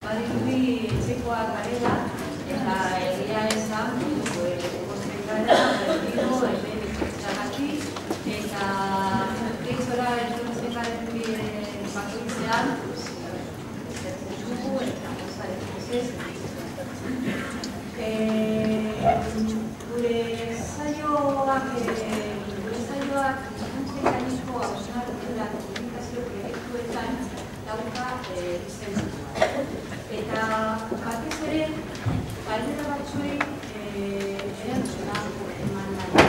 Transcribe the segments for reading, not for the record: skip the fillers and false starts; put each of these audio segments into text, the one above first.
badirudi etxekoak garela, eta egia esan, bostekara, berriro, hemen ikustagatik, eta gehitzora entzuntzekaren bakoitzean, zertzen dugu, eta gozaren ez. Gure saioak ikustekainizko hausnarketa komunikazio proiektuetan dauka izenburu. Eta batez ere, galdera batzuei erantzuna eman nahi.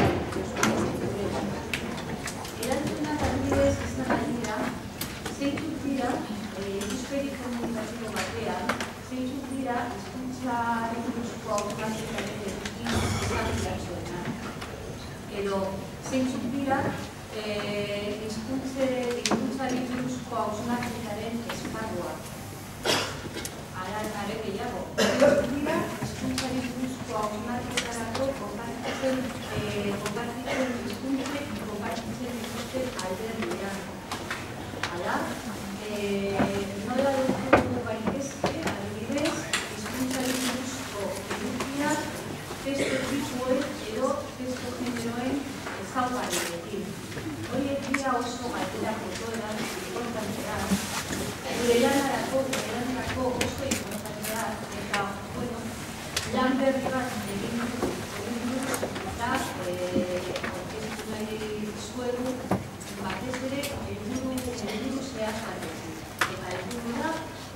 Erantzunak adibidez izan nahi dira, zeintzuk dira, ikuspegi komunikazio batean, zeintzuk dira hizkuntzaren buruzko hausnarketaren izan edo zeintzuk dira hizkuntzari buruzko hausnarketaren esparrua. Are gehiago, zeintzuk dira hizkuntzari buruzko hausnarketarako konpartitzen hizkuntzek konpartitzen dituzten alderdiak. Hala, nola dugu gaitezke, adibidez, hizkuntzari buruzko edukiak testu tipuen edo testu generoen ezaugarriekin. Horiek dira oso galdera jokoeran importantea, gure lanarako oso importantea, eta, lan berri bat egin dugu, eta aurkeztu nahi dizuegu, batez ere, helburu zehaztarekin. Eta helburu da,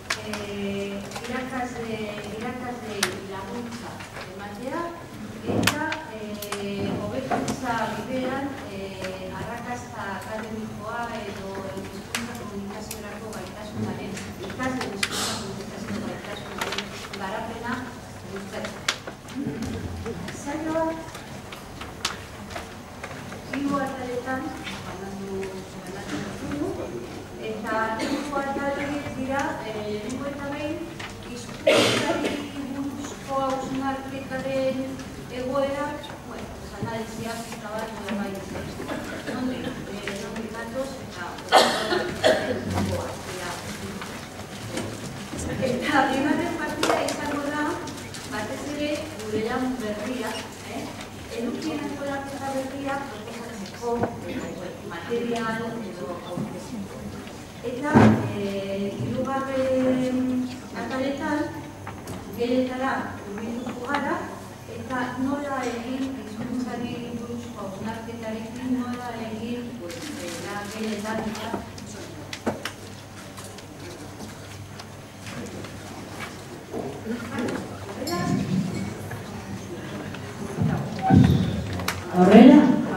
irakasle laguntza ematea, eta hobekuntza bidean arrakasta akademikoa edo hizkuntza komunikaziorako gaitasunaren, ikasle hizkuntza komunikazio gaitasunaren garapena bultzatzea. Saioa, hiru ataletan banatu dugu, eta hiru ataletan dira, lehenengo eta behin, hizkuntzari buruzko hausnarketaren egoera, analiziak eta bat nola bai izan. Nondik datoz eta gogoak dira. Eta bigarren partida izango da, batez ere gure lan berria, edukien antolaketa berria proposatzeko material edo aurkezteko. Eta hirugarren ataletan geletara hurbilduko gara, eta nola egin hizkuntzari buruzko hausnarketarekin nola egin geletan eta Horrela?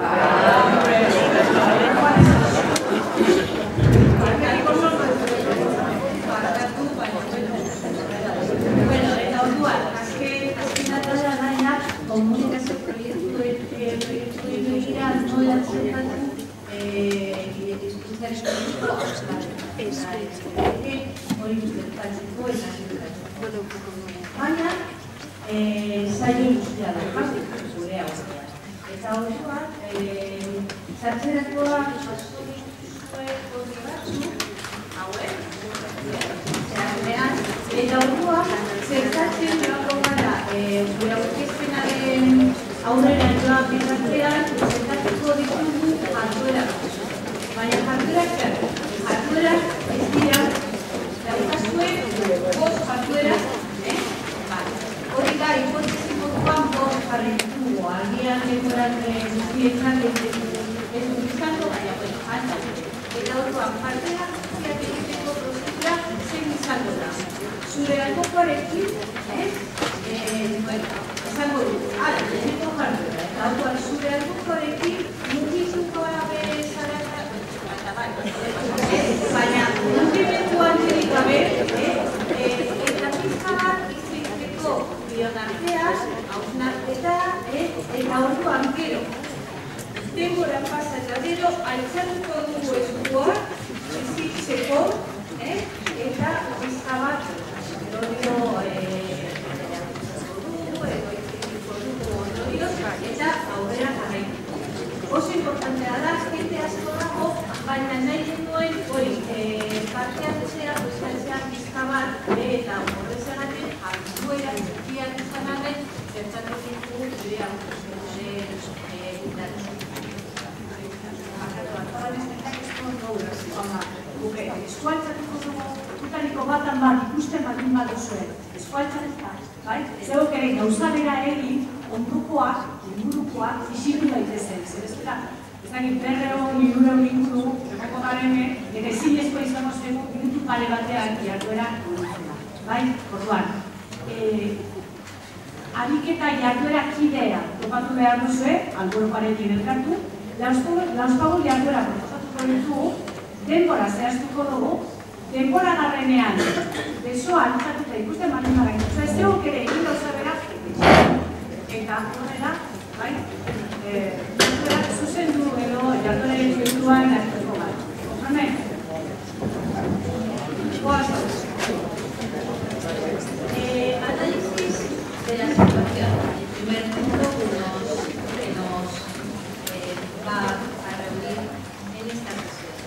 komunikazio proiektuen begira nola zertatu hizkuntzaren buruzko hausnarketa. Hori gertatzeko eta zertatzeko. Baina, saio guztia daukagu gure aurrean. Eta orduan, sartzerakoak jaso dituzue orri batzuk, hauek, zeharrean, eta orduan, zertatzen joango gara gure aurkezpenaren aurrera joan bitartean, zertatuko ditugu jarduerak. Baina jarduerak ez dira, daukazue, bost jarduerak, hori da, hipotesi moduan bost jarri ditugu, agian dekoran guztietan ez du izango, baina falta. Eta orduan, jarduerak guztiak egiteko prozedura zein izango da. Zure albokoarekin, esango du, leheneko jarduera, eta orduan zure albokoarekin mugizuko gabe zarata, baina mugimendu handirik gabe, eta pizka bat iziteko bion artean, hausnarketa, eta orduan gero. Denbora pasa eta gero, altzatuko dugu eskuak, izitzeko, eta pizka bat, eta aurrera jarraitu. Oso importantea da, jende asko dago, baina nahi genuen hori parte hartzea, pizka bat, eta horrez Zertatuko gure autorizazioaren eskualtzatuko dutariko batan bat ikusten baldin baduzuen, eskualtzatzen, bai? Zeok ere gauza bera egin, ondukoak, ingurukoak, isildu daitezen. Zerezera, ez dakit berreo, inguru, emoko garen, eta ezinezkoa izango zego, minutu pare batean jarduera kondutzena. Bai? Orduan, ariketa jarduera kidea topatu behar duzue, alboro parekin elkartu, lauzpago jarduera proposatuko ditugu, denbora zehaztuko dugu, denbora garrenean, besoa altzatuta ikusten baldin bagain. Ez dugu ere egin gauza bera, eta horrela, bai, jarduera zuzendu edo jarduera egituan hartuko bat. Horren? Goaz hau. Análisis de la situación. El primer punto que nos va a reunir en esta sesión.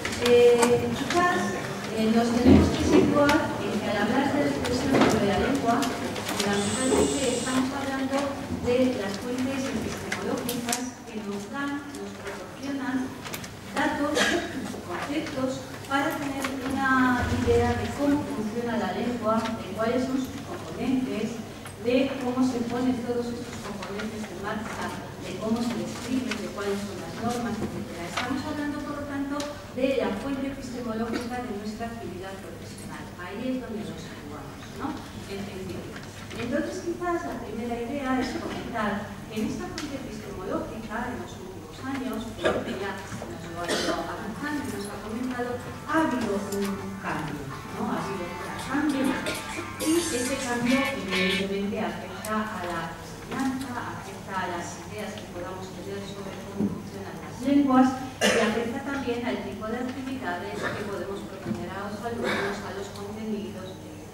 Quizás nos tenemos que situar en que al hablar de la expresión sobre la lengua, fundamentalmente estamos hablando de las fuentes epistemológicas que nos dan, nos proporcionan datos, conceptos, para tener una idea de cómo funciona la lengua, de cuáles son sus componentes, de cómo se ponen todos estos componentes en marcha, de cómo se describen, de cuáles son las normas, etc. Estamos hablando, por lo tanto, de la fuente epistemológica de nuestra actividad profesional. Ahí es donde nos situamos, ¿no? En principio. Entonces, quizás la primera idea es comentar que en esta fuente epistemológica, en los últimos años, que ya nos lo ha ido avanzando y nos ha comentado, ha habido un cambio, ¿no? Ha habido un cambio y ese cambio evidentemente afecta a la enseñanza, afecta a las ideas que podamos tener sobre cómo funcionan las lenguas y afecta también al tipo de actividades que podemos proponer a los alumnos, a los contenidos.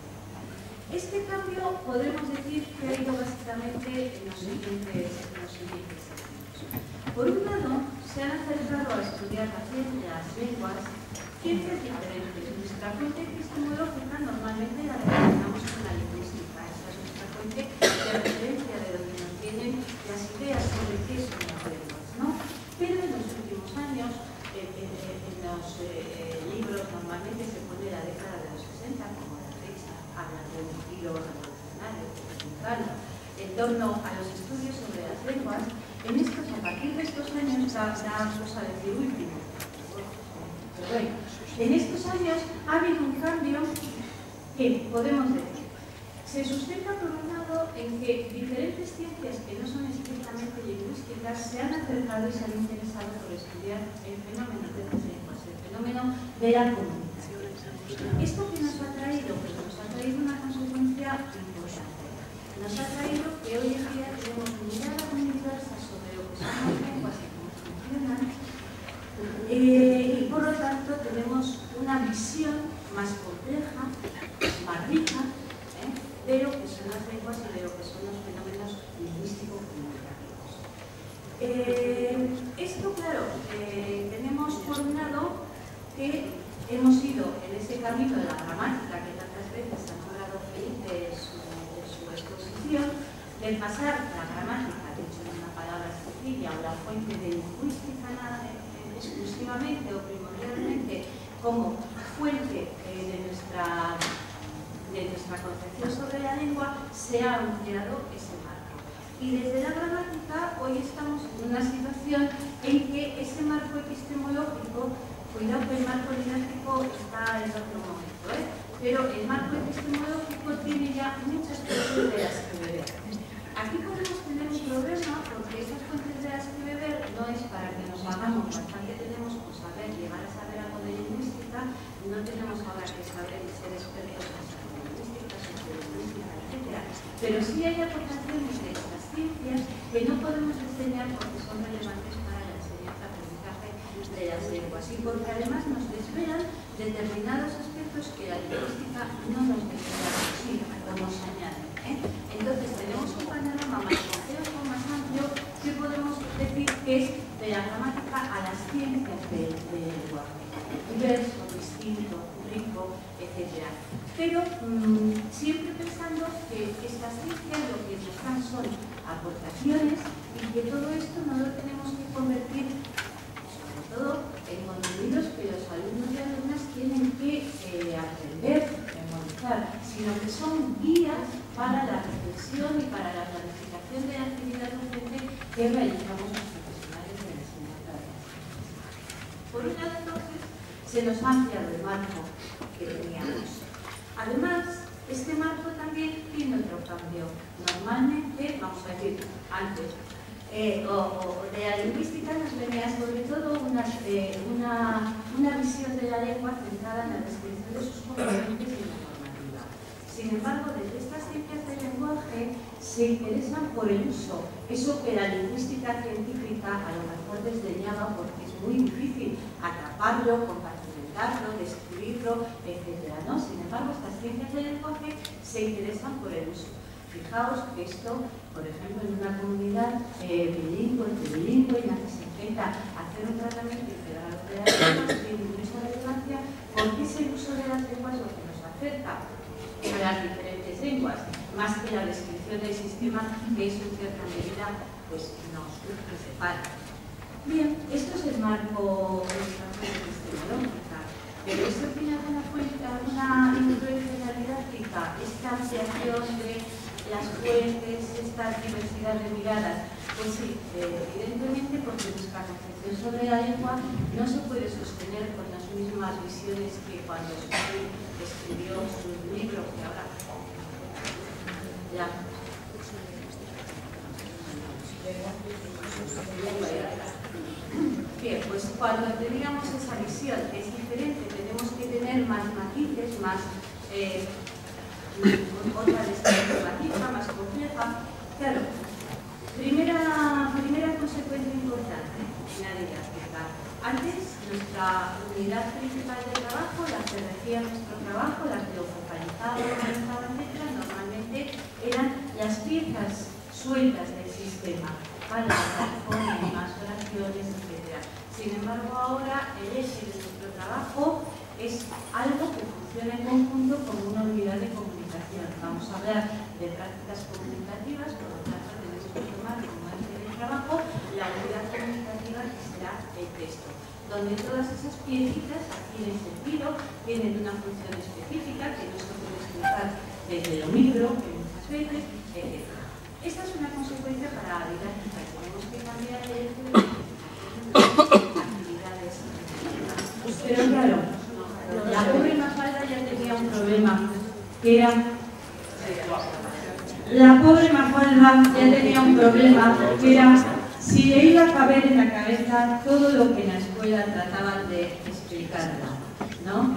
Este cambio podemos decir que ha ido básicamente en los siguientes años. Por un lado, se han acercado a estudiar las lenguas ciencias diferentes. Nuestra fuente epistemológica normalmente la relacionamos con la lingüística. Esa es nuestra fuente de referencia de donde nos vienen las ideas sobre qué son las lenguas, ¿no? Pero en los últimos años, en los libros normalmente se pone la década de los 60 como la fecha, hablan de un giro revolucionario, central, en torno a los estudios sobre las lenguas. En estos, a partir de estos años, da cosa a decir último. Bueno, en estos años ha habido un cambio que podemos decir. Se sustenta por un lado en que diferentes ciencias que no son estrictamente lingüísticas se han acercado y se han interesado por estudiar el fenómeno de las lenguas, el fenómeno de la comunicación. ¿Esto que nos ha traído? Pues nos ha traído una consecuencia importante. Nos ha traído que hoy en día tenemos mirada muy diversa sobre lo que son las lenguas y cómo funcionan, y por lo tanto tenemos una visión más compleja, más rica, de lo que son las lenguas y de lo que son los fenómenos lingüístico-comunicativos. Esto, claro, tenemos por un lado que hemos ido en ese camino de la gramática que tantas veces ha nombrado Felipe en su exposición, de pasar la gramática, de hecho en una palabra sencilla, o la fuente de lingüística exclusivamente o primordialmente como fuente de nuestra concepción sobre la lengua, se ha ampliado ese marco. Y desde la gramática hoy estamos en una situación en que ese marco epistemológico, cuidado que el marco didáctico está en otro momento, pero el marco epistemológico tiene ya muchas fuentes de las que beber. Aquí podemos tener un problema porque esas fuentes de las que beber no es para que nos hagamos bastante, tenemos que saber, llegar a saber algo de lingüística, no tenemos ahora que saber y ser expertos en lingüística, sociolingüística, etc. Pero sí hay aportaciones de estas ciencias que no podemos enseñar porque son relevantes para la enseñanza-aprendizaje de las lenguas y porque además nos desvelan determinados aspectos que la lingüística no nos desvela sí, o nos añade. Entonces tenemos un panorama más complejo, más amplio, que podemos decir que es de la gramática a las ciencias del lenguaje. Diverso, distinto, rico, etc. Pero siempre pensando que estas ciencias lo que nos dan son aportaciones y que todo esto no lo tenemos que convertir, sobre todo, en contenidos que los alumnos y alumnas tienen que aprender, memorizar, sino que son guías para la reflexión y para la planificación de la actividad docente que realizamos los profesionales de la enseñanza de las ciencias. Por un lado, entonces, se nos ha ampliado el marco que teníamos. Además, este marco también tiene otro cambio. Normalmente, vamos a decir, antes, de la lingüística nos venía sobre todo una visión de la lengua centrada en la descripción de sus componentes y en la normativa. Sin embargo, desde estas ciencias del lenguaje se interesan por el uso, eso que la lingüística científica a lo mejor desdeñaba porque es muy difícil atraparlo, compartimentarlo, describirlo, etc., ¿no? Sin embargo, estas ciencias del lenguaje se interesan por el uso. Fijaos que esto, por ejemplo, en una comunidad bilingüe, en la que se intenta hacer un tratamiento integral de las lenguas, tiene mucha relevancia porque es el uso de las lenguas lo que nos acerca a las diferentes lenguas, más que la descripción del sistema que es en cierta medida pues, nos separa. Bien, esto es el marco epistemológica, pero esto tiene alguna influencia didáctica, esta ampliación de las fuentes, esta diversidad de miradas. Pues sí, evidentemente porque nuestra concepción sobre la lengua no se puede sostener con las mismas visiones que cuando escribió su libro, que ahora ya. Bien, pues cuando teníamos esa visión es diferente, tenemos que tener más matices, más otra descriptiva más compleja. Claro, primera consecuencia importante en la didáctica. Antes, nuestra unidad principal de trabajo, la que regía nuestro trabajo, la que lo focalizaba, organizaba, etc., normalmente eran las piezas sueltas del sistema, palabras, fonemas, oraciones, etc. Sin embargo, ahora el eje de nuestro trabajo es algo que funciona en conjunto como una unidad de comunicación. Vamos a hablar de prácticas comunicativas, por lo tanto tenemos que tomar como eje de trabajo la unidad comunicativa que será el texto, donde todas esas piecitas adquieren sentido, tienen una función específica que no se puede explicar desde lo micro, que muchas veces, etc. Esta es una consecuencia para la didáctica. Tenemos que cambiar el eje de actividades. Pero claro, la pobre Mafalda ya tenía un problema, que era... La pobre Mafalda ya tenía un problema, que era si le iba a caber en la cabeza todo lo que en la escuela trataban de explicarla, ¿no?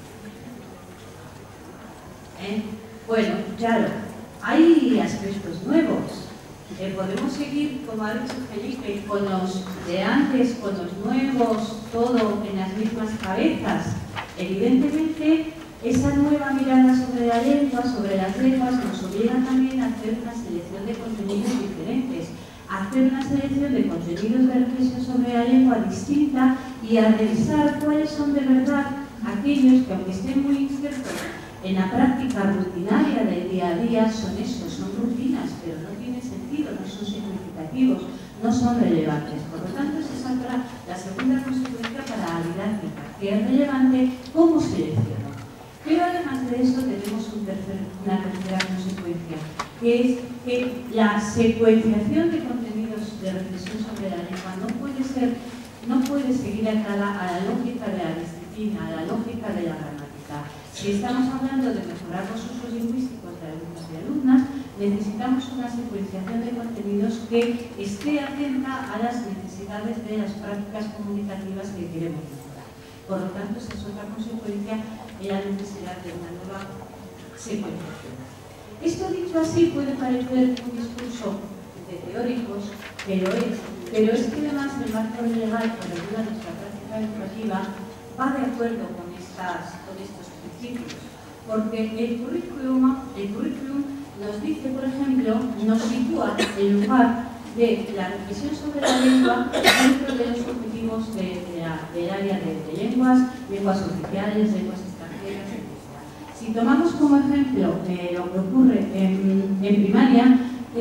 Bueno, claro, hay aspectos nuevos. Podemos seguir, como ha dicho Felipe, con los de antes, con los nuevos, todo en las mismas cabezas. Evidentemente, esa nueva mirada sobre la lengua, sobre las lenguas, nos obliga también a hacer una selección de contenidos diferentes, a hacer una selección de contenidos de reflexión sobre la lengua distinta y a revisar cuáles son de verdad aquellos que, aunque estén muy insertos en la práctica rutinaria del día a día, son esos, son rutinas, pero no tienen sentido, no son significativos, no son relevantes. Por lo tanto, esa es la segunda consecuencia para la didáctica, que es relevante cómo selecciono. Pero además de eso tenemos una tercera consecuencia, que es que la secuenciación de contenidos de reflexión sobre la lengua no puede seguir atada a la lógica de la disciplina, a la lógica de la gramática. Si estamos hablando de mejorar los usos lingüísticos de alumnos y alumnas, necesitamos una secuenciación de contenidos que esté atenta a las necesidades de las prácticas comunicativas que queremos mejorar. Por lo tanto, esa es otra consecuencia de la necesidad de una nueva secuenciación. Esto dicho así puede parecer un discurso de teóricos, pero es que además el marco legal que regula nuestra práctica educativa va de acuerdo con estos principios, porque el currículum nos dice, por ejemplo, nos sitúa el lugar de la reflexión sobre la lengua dentro de los objetivos del área de lenguas oficiales, lenguas extranjeras, etc. Si tomamos como ejemplo lo que ocurre en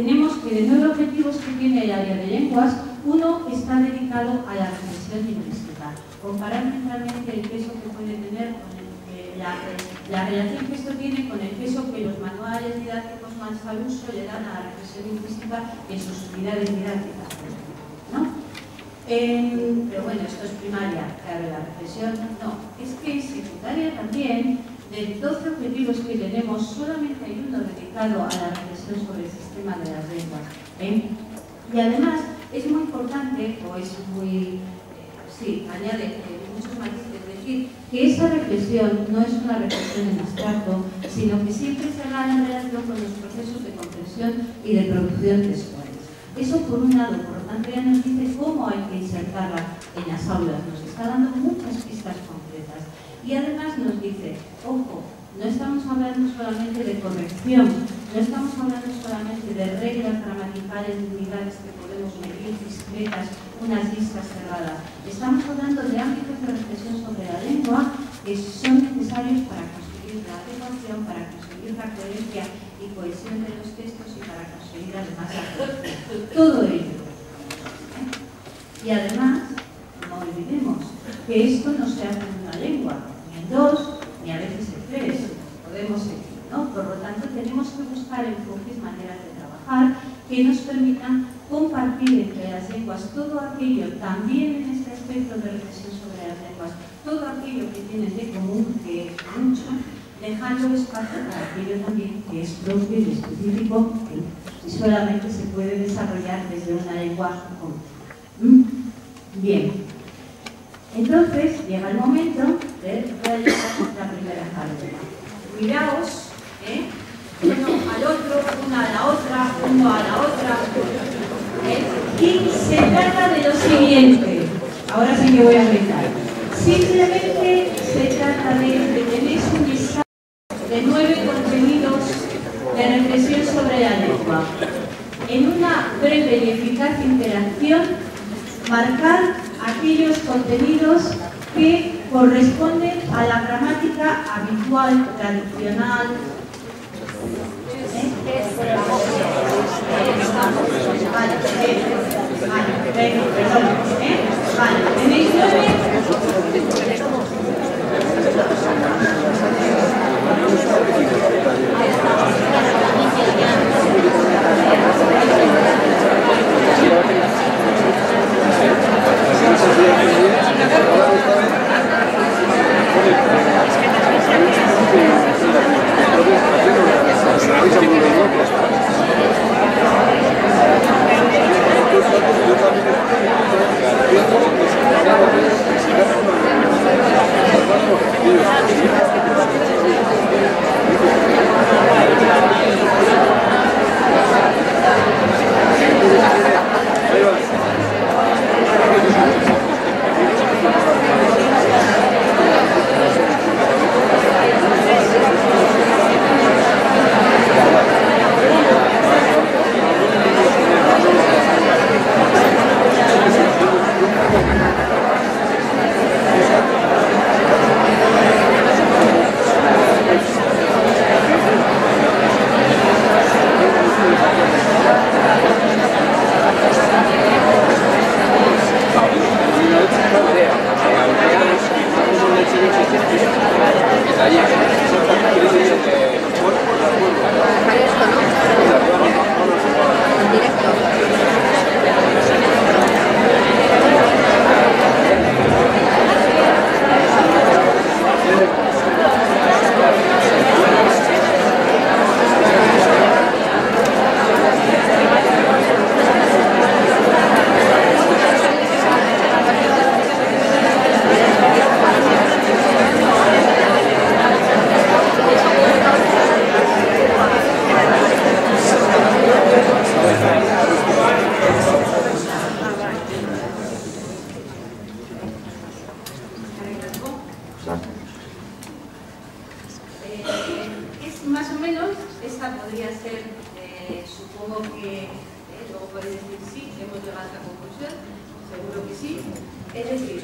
tenemos que de 9 objetivos que tiene el área de lenguas, uno está dedicado a la reflexión lingüística. Comparar mentalmente el peso que puede tener con la relación que esto tiene con el peso que los manuales didácticos más al uso le dan a la reflexión lingüística en sus unidades didácticas, ¿no? Pero bueno, esto es primaria, claro, la reflexión no. Es que en secundaria también, de 12 objetivos que tenemos, solamente hay uno dedicado a la reflexión sobre el sistema de las lenguas. Y además, es muy importante, o es muy, sí, añade muchos matices, es decir, que esa reflexión no es una reflexión en abstracto, sino que siempre se haga en relación con los procesos de comprensión y de producción textuales. Eso por un lado, por lo tanto ya nos dice cómo hay que insertarla en las aulas, nos está dando muchas pistas concretas. Y además nos dice, ojo, no estamos hablando solamente de corrección, no estamos hablando solamente de reglas gramaticales de unidades que podemos medir discretas, unas listas cerradas. Estamos hablando de ámbitos de reflexión sobre la lengua que son necesarios para conseguir la adecuación, para conseguir la coherencia y cohesión de los textos y para conseguir además la cohesión. Todo ello. Y además, no olvidemos que esto no se hace en una lengua, ni en dos, ni a veces en tres. Podemos seguir, ¿no? Por lo tanto, tenemos que buscar enfoques, maneras de trabajar que nos permitan compartir entre las lenguas todo aquello, también en este aspecto de reflexión sobre las lenguas, todo aquello que tienen de común, que es mucho, dejando espacio para aquello también que es propio y específico y solamente se puede desarrollar desde una lengua común. Bien, entonces llega el momento de realizar la primera carrera. Miraos, uno al otro, una a la otra, uno a la otra. Y se trata de lo siguiente. Ahora sí que voy a gritar. Simplemente se trata de que tenéis un listado de 9 contenidos de reflexión sobre la lengua. En una breve y eficaz interacción, marcar aquellos contenidos que corresponden a la gramática habitual, tradicional. Vale, tenéis 9. Es más o menos, esta podría ser, supongo que luego podéis decir sí, hemos llegado a la conclusión, seguro que sí. Es decir,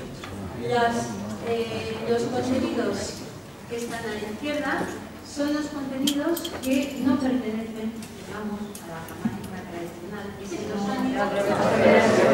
los contenidos que están a la izquierda son los contenidos que no pertenecen, digamos, a la gramática tradicional. Y se nos han ido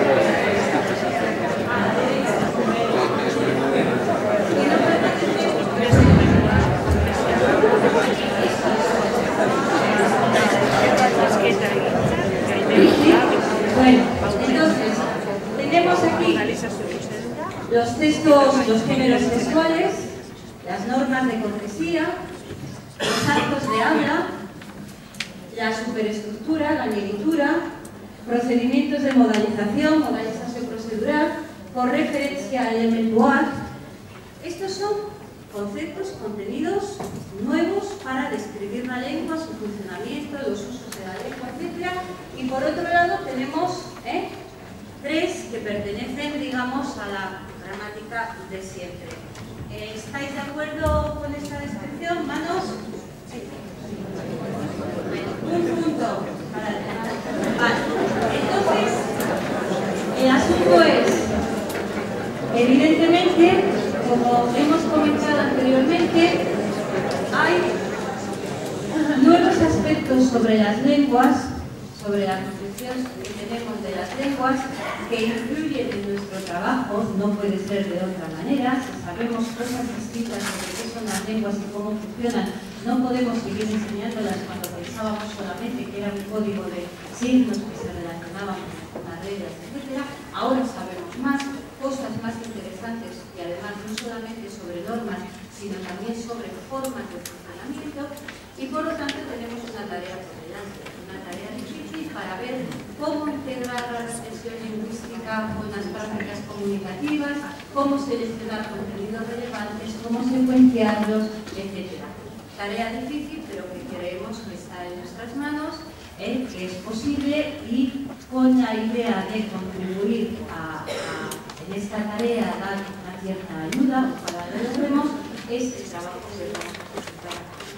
Bueno, entonces, tenemos aquí los textos, los géneros textuales, las normas de cortesía, los actos de habla, la superestructura, la negrura, procedimientos de modalización procedural, con referencia elemental. Estos son conceptos, contenidos nuevos para describir la lengua, su funcionamiento, los usos de la lengua, etc. Y por otro lado tenemos tres que pertenecen, digamos, a la gramática de siempre. ¿Estáis de acuerdo con esta descripción? ¿Manos? Sí. Un punto para el tema. Vale. Entonces, el asunto es, evidentemente, como hemos comentado anteriormente, hay nuevos aspectos sobre las lenguas, sobre la concepción que tenemos de las lenguas, que influyen en nuestro trabajo. No puede ser de otra manera. Si sabemos cosas distintas sobre qué son las lenguas y cómo funcionan, no podemos seguir enseñándolas cuando pensábamos solamente que era un código de signos que se relacionaban con las reglas, etc. Ahora sabemos más, cosas más interesantes, y además no solamente sobre normas, sino también sobre formas de funcionamiento, y por lo tanto tenemos una tarea por delante, una tarea difícil para ver cómo integrar la reflexión lingüística con las prácticas comunicativas, cómo seleccionar contenidos relevantes, cómo secuenciarlos, etc. Tarea difícil, pero que creemos que está en nuestras manos, que es posible, y con la idea de contribuir en esta tarea, dar una cierta ayuda, ojalá lo logremos, es el trabajo que vamos a presentar.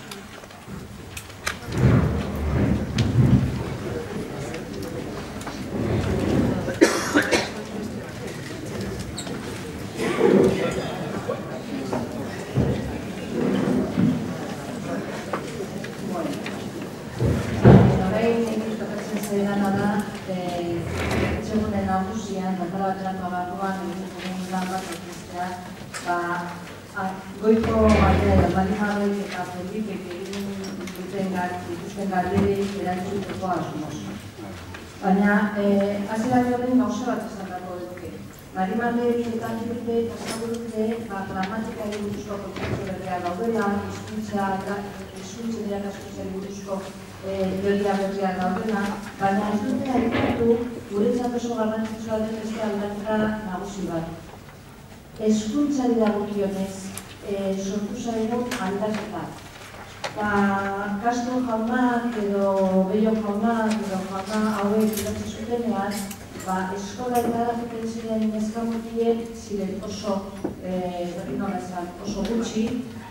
Goiko batera, Marimarrek eta Felipek egin dituzten galderei erantzuteko asmoz. Baina, hasiera horren gauza bat esandako duke. Marimarrek eta Felipek esango gramatikari buruzko kontzeptu berria daudela, hizkuntzen irakaskuntzari buruzko teoria berria daudela, baina ez dute aipatu guretzat oso garrantzitsua den beste aldaketa nagusi bat. Hezkuntzari dagokionez sortu zaigun aldaketa. Castro jaunak edo Bello jaunak edo jauna hauek idatzi zutenean, eskola joaten ziren neska-mutilek ziren oso gutxi,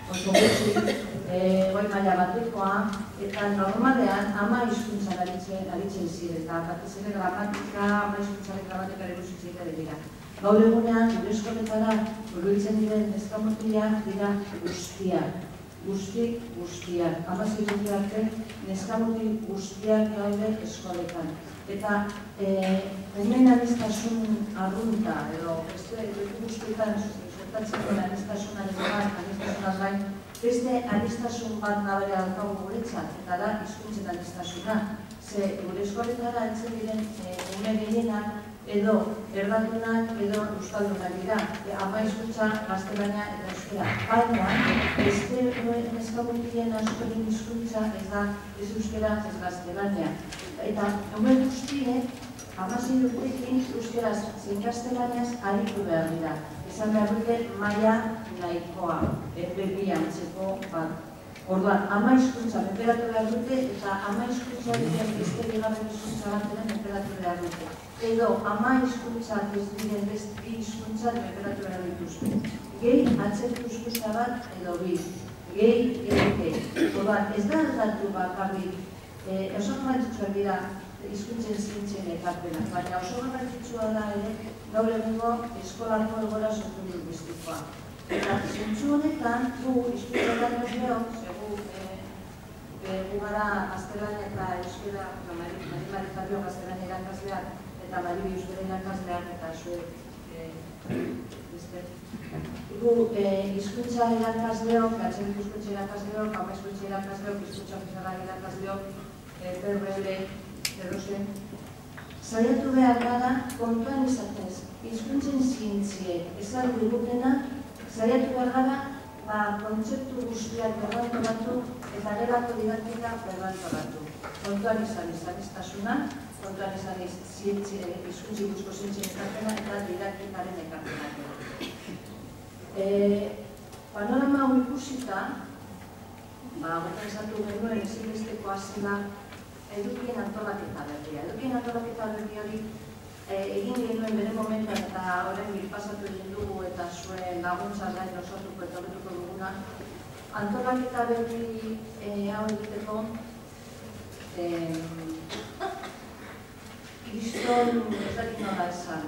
goi maila batekoa, eta normalean ama hizkuntzan aritzen ziren, eta batez ere gramatika, ama hizkuntzaren gramatikaren guztitzea dira. Gaur egunean, gure eskoletara hurbiltzen diren neska-mutilak dira guztiak. Guztiak. 16 urte arte, neska-mutil guztiak gaude eskoletan. Eta hemen aniztasun arrunta, edo beste guztietan sortatzen duen anistasunaren gain, beste anistasun bat nabaria daukagu guretzat, eta da hizkuntzen anistasuna. Ze gure eskoletara heltzen diren ume gehienak edo erdaldunak edo euskaldunak dira. Ama hizkuntza gaztelania eta euskara. Baina, beste neska-mutilen askoren hizkuntza ez da ez euskara ez gaztelania. Eta ume guztiek 16 urtekin euskaraz zein gaztelaniaz aritu behar dira. Esan behar dute maila nahikoa, FB antzeko bat. Orduan, ama hizkuntza menperatu behar dute eta ama hizkuntza diren beste bigarren hizkuntza bateren menperatu behar dute. Edo, ama hizkuntzak ez diren beste hizkuntza menperatu behar dituzte. Gehi atzertuzkusta bat edo bi. Gehi. Orduan, ez da aldatu bakarrik. Oso garrantzitsua dira hizkuntzen zientzien ekarpenak, baina oso garrantzitsua da ere gaur egungo eskolako egoera soziolinguistikoa. Eta zentzu honetan, gu hizkuntza-irakasleok, gu gara gaztelania eta euskera, Mari Fabio gaztelania irakasleak, eta Mari euskera irakasleak, eta zuek, gu hizkuntza irakasleok, atxerik hizkuntza irakasleok, ama hizkuntza irakasleok, hizkuntza ofizialak irakasleok, PRL, erosen, saiatu behar gara kontuan izatez, hizkuntzen zientziek esan digutena, saiatu behar gara kontzeptu guztiak berrantolatu eta gerako didaktika berrantolatu. Kontuan izan izaneztasuna, kontuan izan hizkuntzi guzko zientzien ekarpena eta didaktikaren ekarpena. Panorama hau ikusita, horretan esatu genuen ezinbestekoa zela edukien antolaketa berria. Edukien antolaketa berri hori egin genuen bere momentan eta horren birpasatu egin dugu eta zuen laguntza gain osatuko eta horretuko duguna. Antolaketa berri hau egiteko kriston ez dakit nola esan.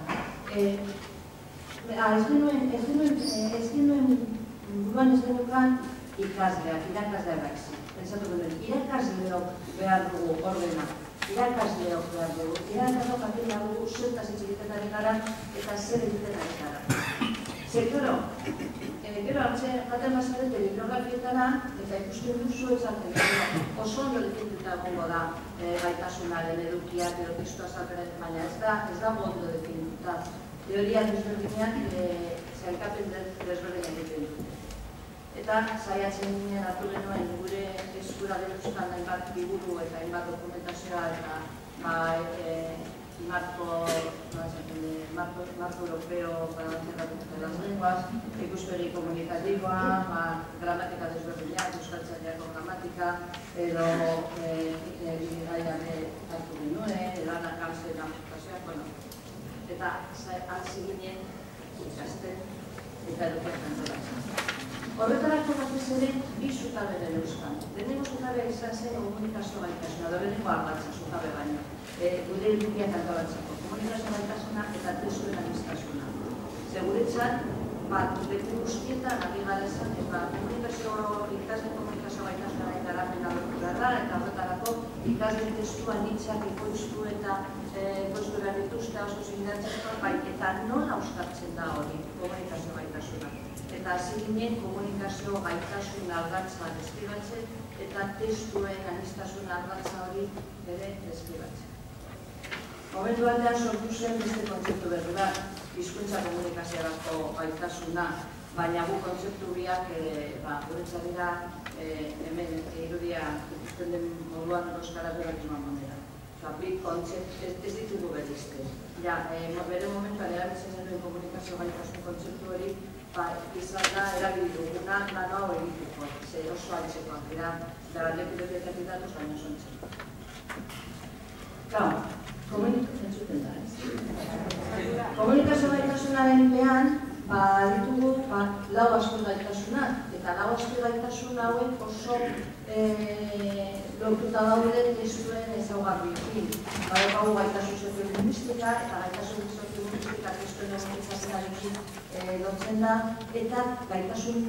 Ez genuen buruan ez genukan ikasleak, irakasleak baizik. Pensatu genuen, irakasleok behar dugu ordena, irakasleok behar dugu, irakasleok atin behar dugu zertaz egiten ari gara eta zer egiten ari gara. Gero jaten bazarete bibliografietara eta ikusten duzu ezaten oso ondo definituta egongo da gaitasunaren edukiak edo testu azalpenen, baina ez da ondo definituta. Teoria desberdinak zailkapen desberdinak egiten dute. Eta saiatzen ginen hartu genuen gure eskura denuzkan hainbat liburu eta hainbat dokumentazioa eta marco europeo para de las lenguas, ikuspegi komunikatiboa, gramatika desberdinak, euskaltzaileako gramatika, edo gaiare hartu genuen, edana kamzen aplikazioak, eta hasi ginen ikasten eta edukiak antolatzen. Horretarako batez ere, bi zutabe den euskan. Lehenengo zutabea izan zen komunikazio gaitasuna, lehenengo ardatza zutabe baino. Gure edukiak antolatzeko, komunikazio gaitasuna eta testuen aniztasuna. Seguretzat, leku guztietan ari gara esan, ikasle komunikazio gaitasuna garapen alortu behar da, eta horretarako ikasle testuan hitzak ekoiztu eta ekoiztu behar dituzte oso zindatzeko, eta nola uztartzen da hori komunikazio gaitasuna. Eta hasi ginen komunikazio gaitasun ardatza deskribatzen eta testuen aniztasun ardatza hori ere deskribatzen. Momentu batean sortu zen beste kontzeptu berri bat, hizkuntza komunikaziorako gaitasuna, baina gu kontzeptu biak guretzat dira hemen irudia ikusten den moduan euskaratu erakizman monera. Bi kontzeptu ez ditugu berizte. Bere momentuan erabiltzen zenuen komunikazio gaitasun kontzeptu hori izan da erabili duguna lan hau egiteko, ze oso altzekoak dira, da leku datuz baina sontzen. Komunikazio gaitasunaren behan, ditugu lau asko gaitasunak, eta lau asko gaitasun hauek oso lortuta dauden testuen ezaugarriekin. Badaukagu gaitasun soziolinguistika eta gaitasun soziolinguistika testuen ezagutzarekin lotzen da, eta gaitasun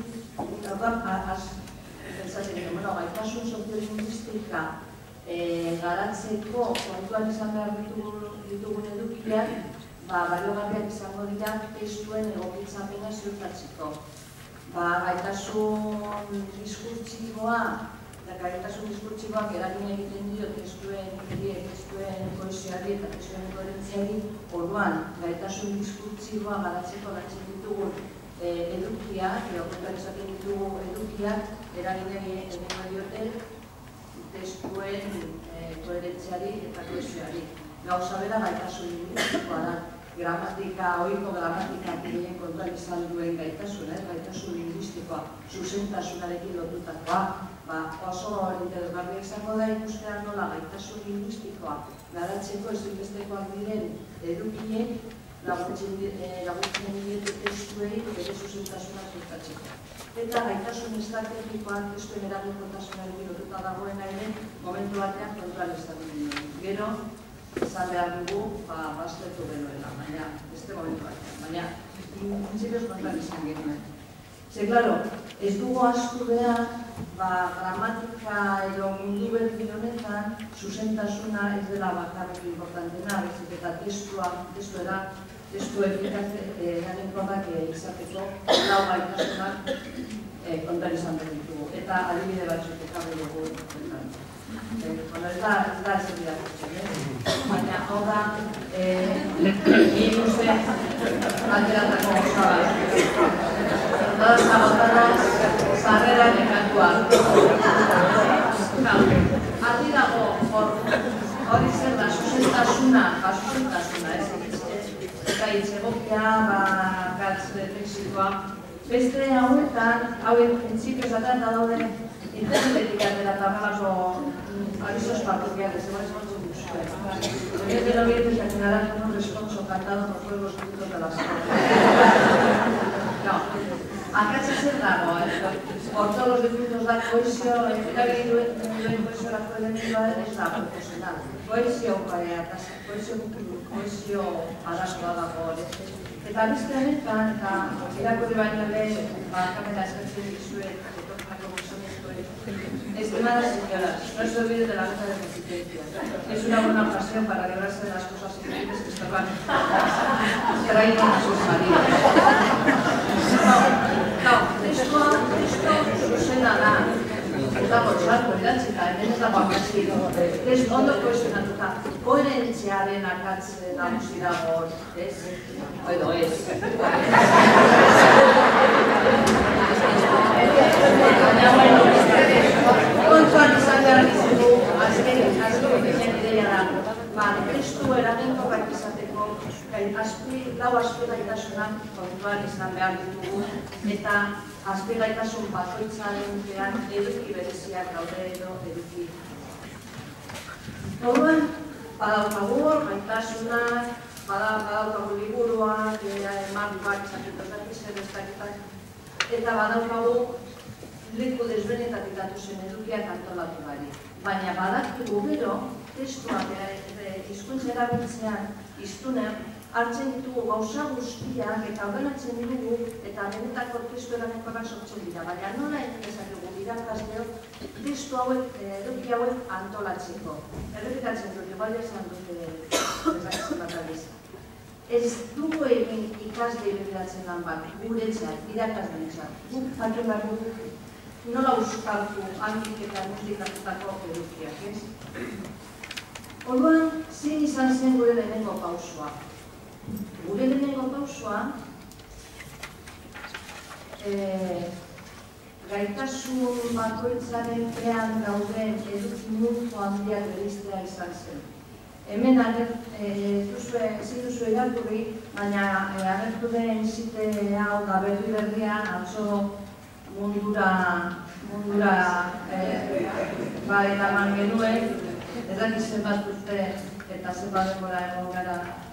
soziolinguistika garatzeko kontuan izan behar ditugun edukiak, baliogarriak izango dira testuen egokitzapena ziurtatzeko. Gaitasun diskurtsiboa, gaitasun diskurtsiboak eragin egiten dio testuen kohesioari eta testuen koherentziari, orduan gaitasun diskurtsiboa garatzeko lantzen ditugun edukiak, horretan izaten ditugu edukiak, eragin egin diote testuen koherentziari eta kohesioari. Gauza bera gaitasun linguistikoa da. Ohiko gramatika gehien kontuan izan duen gaitasuna, gaitasun linguistikoa, zuzentasunarekin lotutakoa, oso interesgarria izango da ikustean nola gaitasun linguistikoa garatzeko ezinbestekoak diren edukiek laguntzen diete testuei bere zuzentasuna ziurtatzeko. Eta gaitasun estrategikoak testuen eraginkortasunarekin lotuta dagoena ere momentu batean kontuan izan duen. Gero, izan behar dugu, baztertu genuela, baina, beste momentu batean, baina, printzipioz kontuan izan genuen. Ze, klaro, ez dugu asko behar gramatika edo mundu berdin honetan, zuzentasuna ez dela bakarrik importantena, bezik eta testu eraginkorrak izateko lau gaitasunak kontan izan behar ditugu. Eta adibide batzuk ekarri dugu. Ez da ezer irakurtzen, baina hau da ikuste ateratako gauza bat. Todas agotadas, sarrera nekatua. Adi dago hori zer da, zuzentasuna, eta itzegokia, gatz lexikoa. Beste hauetan, hauen entzipioz eta daude internetik atera eta malako avisos parroquiales, igual es mucho gusto. En este noviembre se generará un responso cantado por pueblos juntos de la escuela. No, acá zer dago, por todos los difuntos da koizio, eragin duen koizio elementua ez da profesional. Koizio arazoa dago hori. Eta beste honetan, eta irakurri baino lehen, kamera eskatzen dizuet, etornako gozonezkoet. Estimadas señoras, no se olviden de la mesa de resistencia. Es una buena ocasión para librarse de las cosas increíbles que estorban traigan a sus maridos. No, esto zuzena da. Eta bortzako idatzita, hemen ez dago akasik. Ez ondo kohesionatuta, koherentziaren akatz nagusi dago, ez? Edo ez. Kontuan izan behar dizugu, azken ideia da. Testu eraginkorrak izateko, lau azpigaitasunak kontuan izan behar ditugu, eta azpigaitasun bakoitzaren eduki bereziak daude edo eduki. Orduan, badaukagu gaitasunak, badaukagu liburuak, mapuak, zaketak izan destaketak, eta badaukagu leku desbenetatik datu zen edukiak antolatu gari. Baina badakigu gero, testuak hizkuntza erabiltzean hiztunen, hartzen ditugu gauza guztiak eta ordenatzen dugu eta benetako testu eraginkorrak sortzen dira. Baina nola egin dezakegu irakasleok testu hauek, eduki hauek antolatzeko. Errepikatzen dut, igual esan dut ezatzen bat aldiz. Ez dugu egin ikasle begiratzen lan bat, guretzat, irakasleak. Guk jakin behar dugu nola uzkartu handik eta multikatutako edukiak, ez? Orduan, zein izan zen gure lehenengo pausoa? Gure lehenengo pausoa, gaitasun bakoitzaren pean gauden eduki multo handiak bereiztea izan zen. Hemen ezin duzu irakurri, baina agertu den zite hau da berria atzo mundura eraman genuen, ez dakit zenbat urte eta zenbat denbora egon gara.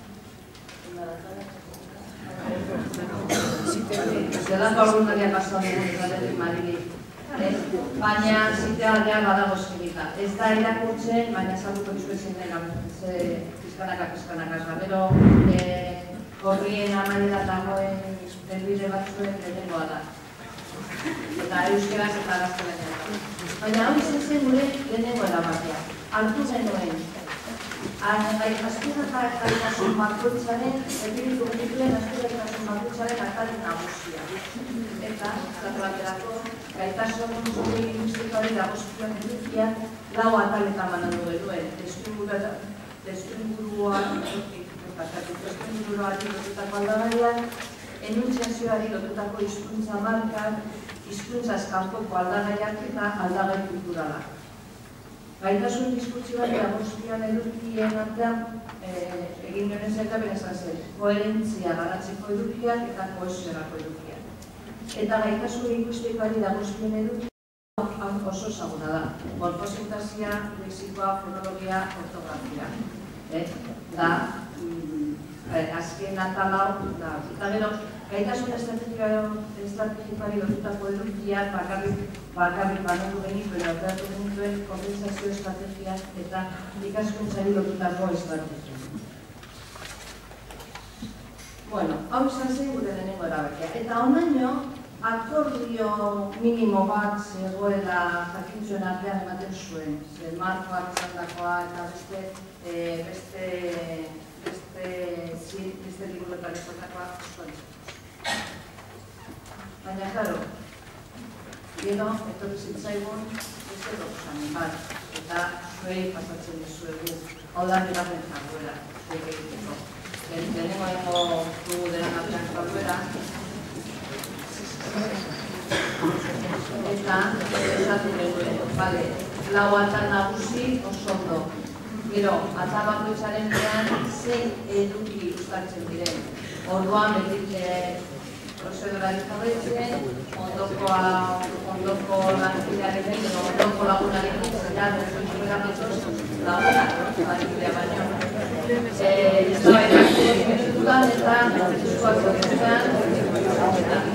Zelan gaurgundaria pasan dugu zaretik marili. Baina zitealdea badago eskenita. Ez da irakurtzen, baina zaguko dizuetzen dena pizkanaka. Gero horrien amaila dagoen denbide batzuen lehenengoa da. Eta euskeraz eta gaztelanian. Baina hau izan zen gure lehenengo erabakia. Hartu genuen. Azpigaitasun bakoitzaren, erdibitu genituen azpigaitasun bakoitzaren atari nagusia. Eta, zatu baterako, gaitasun lingüistikoari dagozkion edukiak lau ataletan banandu genuen. Testuinguruari lotutako aldagaiak, enuntziazioari lotutako hizkuntza markak, hizkuntza kanpoko aldagaiak eta aldagai kulturalak. Gaitasun diskurtsioari dagozkion edukien artean egin genuen zertapen esan zen, koherentzia garatzeko edukiak eta kohesiorako edukiak. Eta gaitasun lingüistikoari dagozkion edukiak oso ezaguna da. Morfosintazia, lexikoa, fonologia, ortografia. Da, azken atalau, eta gero, gaitasun estrategikoari lotutako edukiak bakarrik banatu genitu eta operatu genituen kompensazio estrategiak eta ikaskuntzari lotutako estrategiak. Bueno, hau izan zen gure lehenengo erabakia. Eta honaino, akordio minimo bat zegoela jakintzuen artean ematen zuen. Zer markoak izandakoa eta beste liburuetan izandakoa zuen. Baina, klaro, gero, etorri zitzaigun, beste proposamen bat, eta zuei pasatzen dizuegu, hau da bigarren jarduera, zuek egiteko. Lehenengo dugu denan artean jarduera, eta esatu genuen, bale, lau atal nagusi oso ondo. Gero, atal bakoitzaren behan, zein eduki uztartzen diren. Orduan, betik prozedurari jarraitzen, ondoko lankidearekin, edo ondoko lagunarekin, zela, lagunak baino. Ez da minututan eta metzuzkoak zorretan.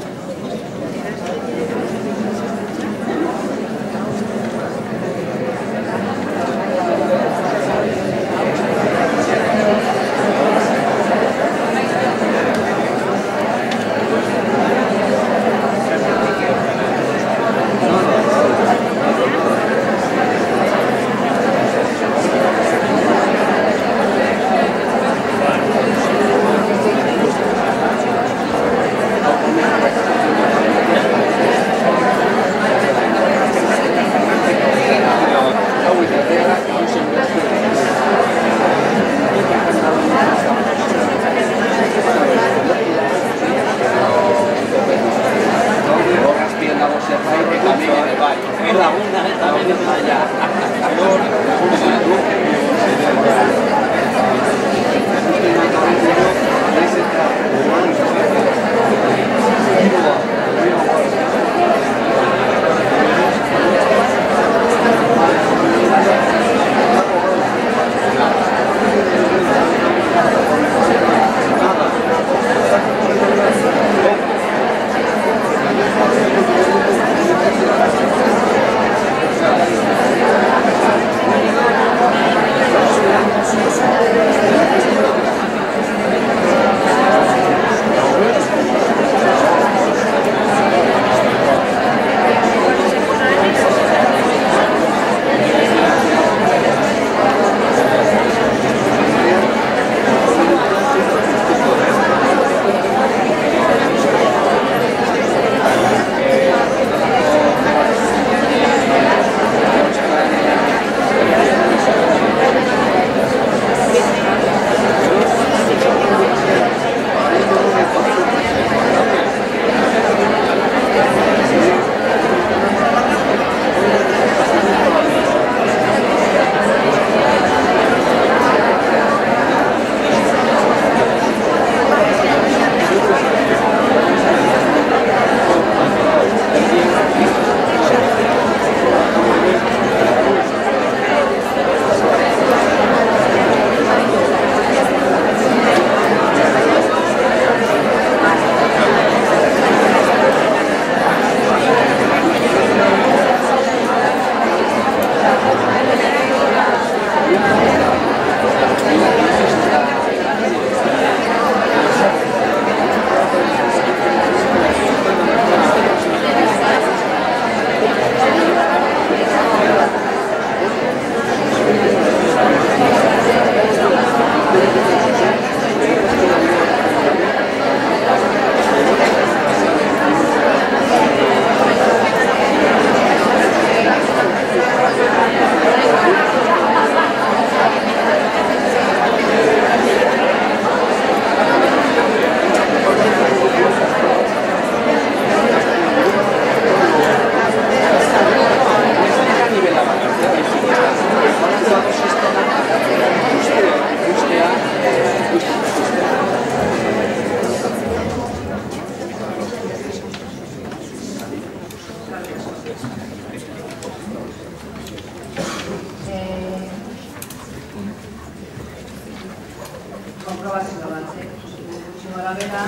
konprobazio bat, gutxi gora bera,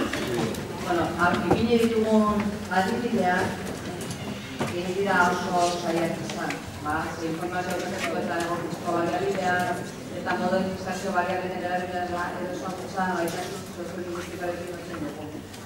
ipini ditugun adibideak, egin dira oso saiak izan. Informazio horretako eta negozizko baliabideak, eta modernizazio baliabideen erabilera edo sortza, baita sozio-linguistikarekin dutzen dugu.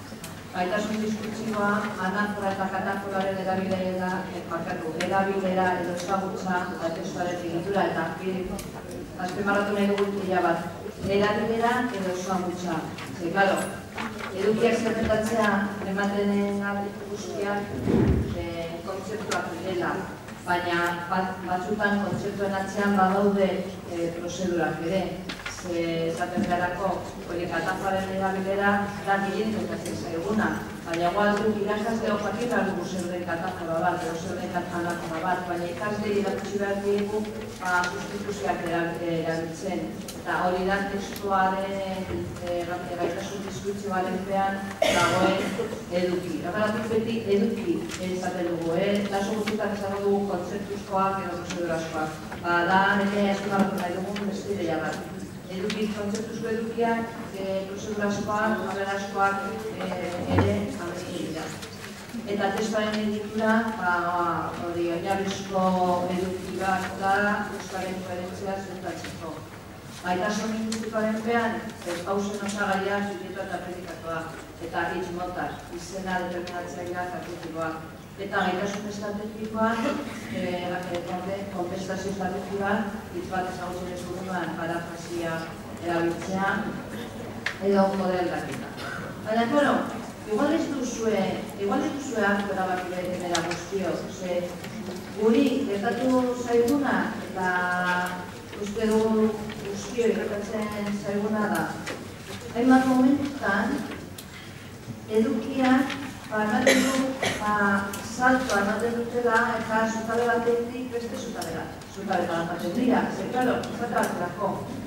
Gaitasun diskurtsiboa, anafora eta kataforaren erabilera edo ezagutza testuaren egitura eta azpimarratu nahi dugu pila bat. Erabilera edo ezagutza. Claro, edukiak zerretatzea ematen guztiak kontzeptuak direla, baina batzutan kontzeptuen atzean badaude prozedurak ere. Zaten beharako, hori kataforaren erabilera da gehien tokatzen zaiguna, baina igual duk irakasle jakin behar dugu zeuden katafora bat, edo zeuden anafora bat, baina ikasle irakutsi behar dugu sustituzioak erabiltzen. Eta hori da testuaren gaitasun diskurtsioaren pean dagoen eduki. Horregatik beti eduki esaten dugu, laso guztietan esaten dugu kontzeptuzkoak edo prozedurazkoak. Da, nire azpimarratu nahi dugu beste ideia bat. Eduki, kontzeptuzko edukiak, prozedurazkoak, aberazkoak ere abestu dira. Eta testuaren editura, hori oinarrizko eduki bat da, euskaren koherentzia ziurtatzeko. Gaitasun linguistikoaren pean, pausen osagaia, subjektua eta predikatua, eta hitz motak, izena determinatzailea jakutikoa. Eta gaitasun estrategikoa, konpensazio estrategikoa, hitz bat ezagutzen ez dugunan parafrasia erabiltzea, edo model dakita. Baina, claro, igual ez duzue hartu erabaki denera guztio, guri gertatu zaiguna eta uste dugu guztio gertatzen zaiguna da. Hainbat momentutan, edukiak ematen du, saltoa ematen dutela eta zutabe batetik beste zutabe bat ematen dira. Claro, zutabe baterako.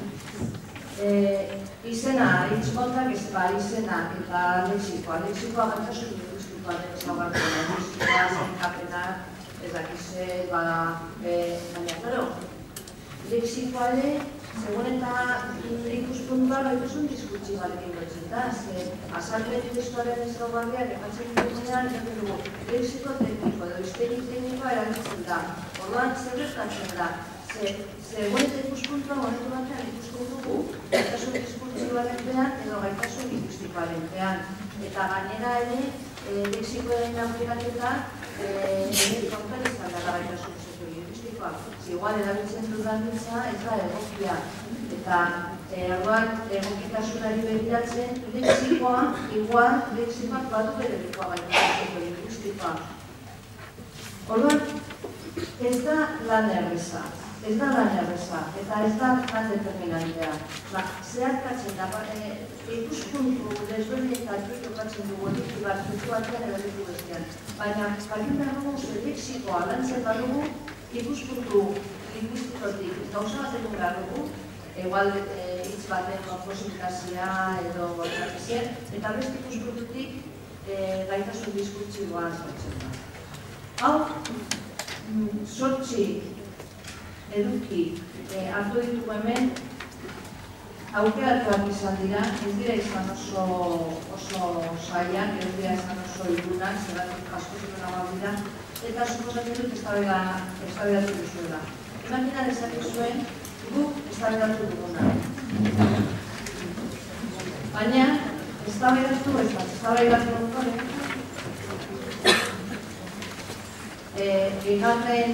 Izena, hitz motak ez izena eta lexikoa. Lexikoa gaitasun linguistikoa den ezaugartzen. Lexikoa, zenkapena, ez dakize, baina, claro, lexikoa ere, segun eta ikuspuntua gaitasun diskurtsibarekin lotzen da. Azalpen testuaren ezaugarriak ematzen dugunean, esaten dugu, lexiko tekniko edo hiztegi teknikoa erabiltzen da. Orduan, zer gertatzen da? Segun eta ikuspuntua momentu batean ikusten dugu, gaitasun diskurtsibaren pean edo gaitasun linguistikoaren pean. Eta gainera ere, lexikoaren aplikaketa kontan izan da gaitasun linguistikoa. Igual erabiltzen dudan gitza, ez da egokia. Eta orduan egokitasunari begiratzen, lexikoa, igual, lexikoak badu bere dikoa gaitasun linguistikoa. Orduan, ez da lan erreza. Ez da lan erreza, eta ez da lan determinantea. Zeharkatzen da, ikuspuntu desberdinetan jokatzen dugu eduki bat, zutu batean edo eduki bestean. Baina, jakin behar dugu, lexikoa lantzen badugu, ikuspuntu linguistikotik gauza bat egun behar dugu, igual hitz baten posibilitazioa edo gortzakizien, eta beste ikuspuntutik gaitasun diskurtsiboa sortzen da. Hau, sortzi eduki hartu ditugu hemen, aukeratuak izan dira, ez dira izan oso saiak, ez dira izan oso igunak, zeratik asko zitunagoak dira, eta suposatzen dut eztabaidatu duzuela. Imagina dezakezuen guk eztabaidatu duguna. Baina, eztabaidatu ondoren, bigarren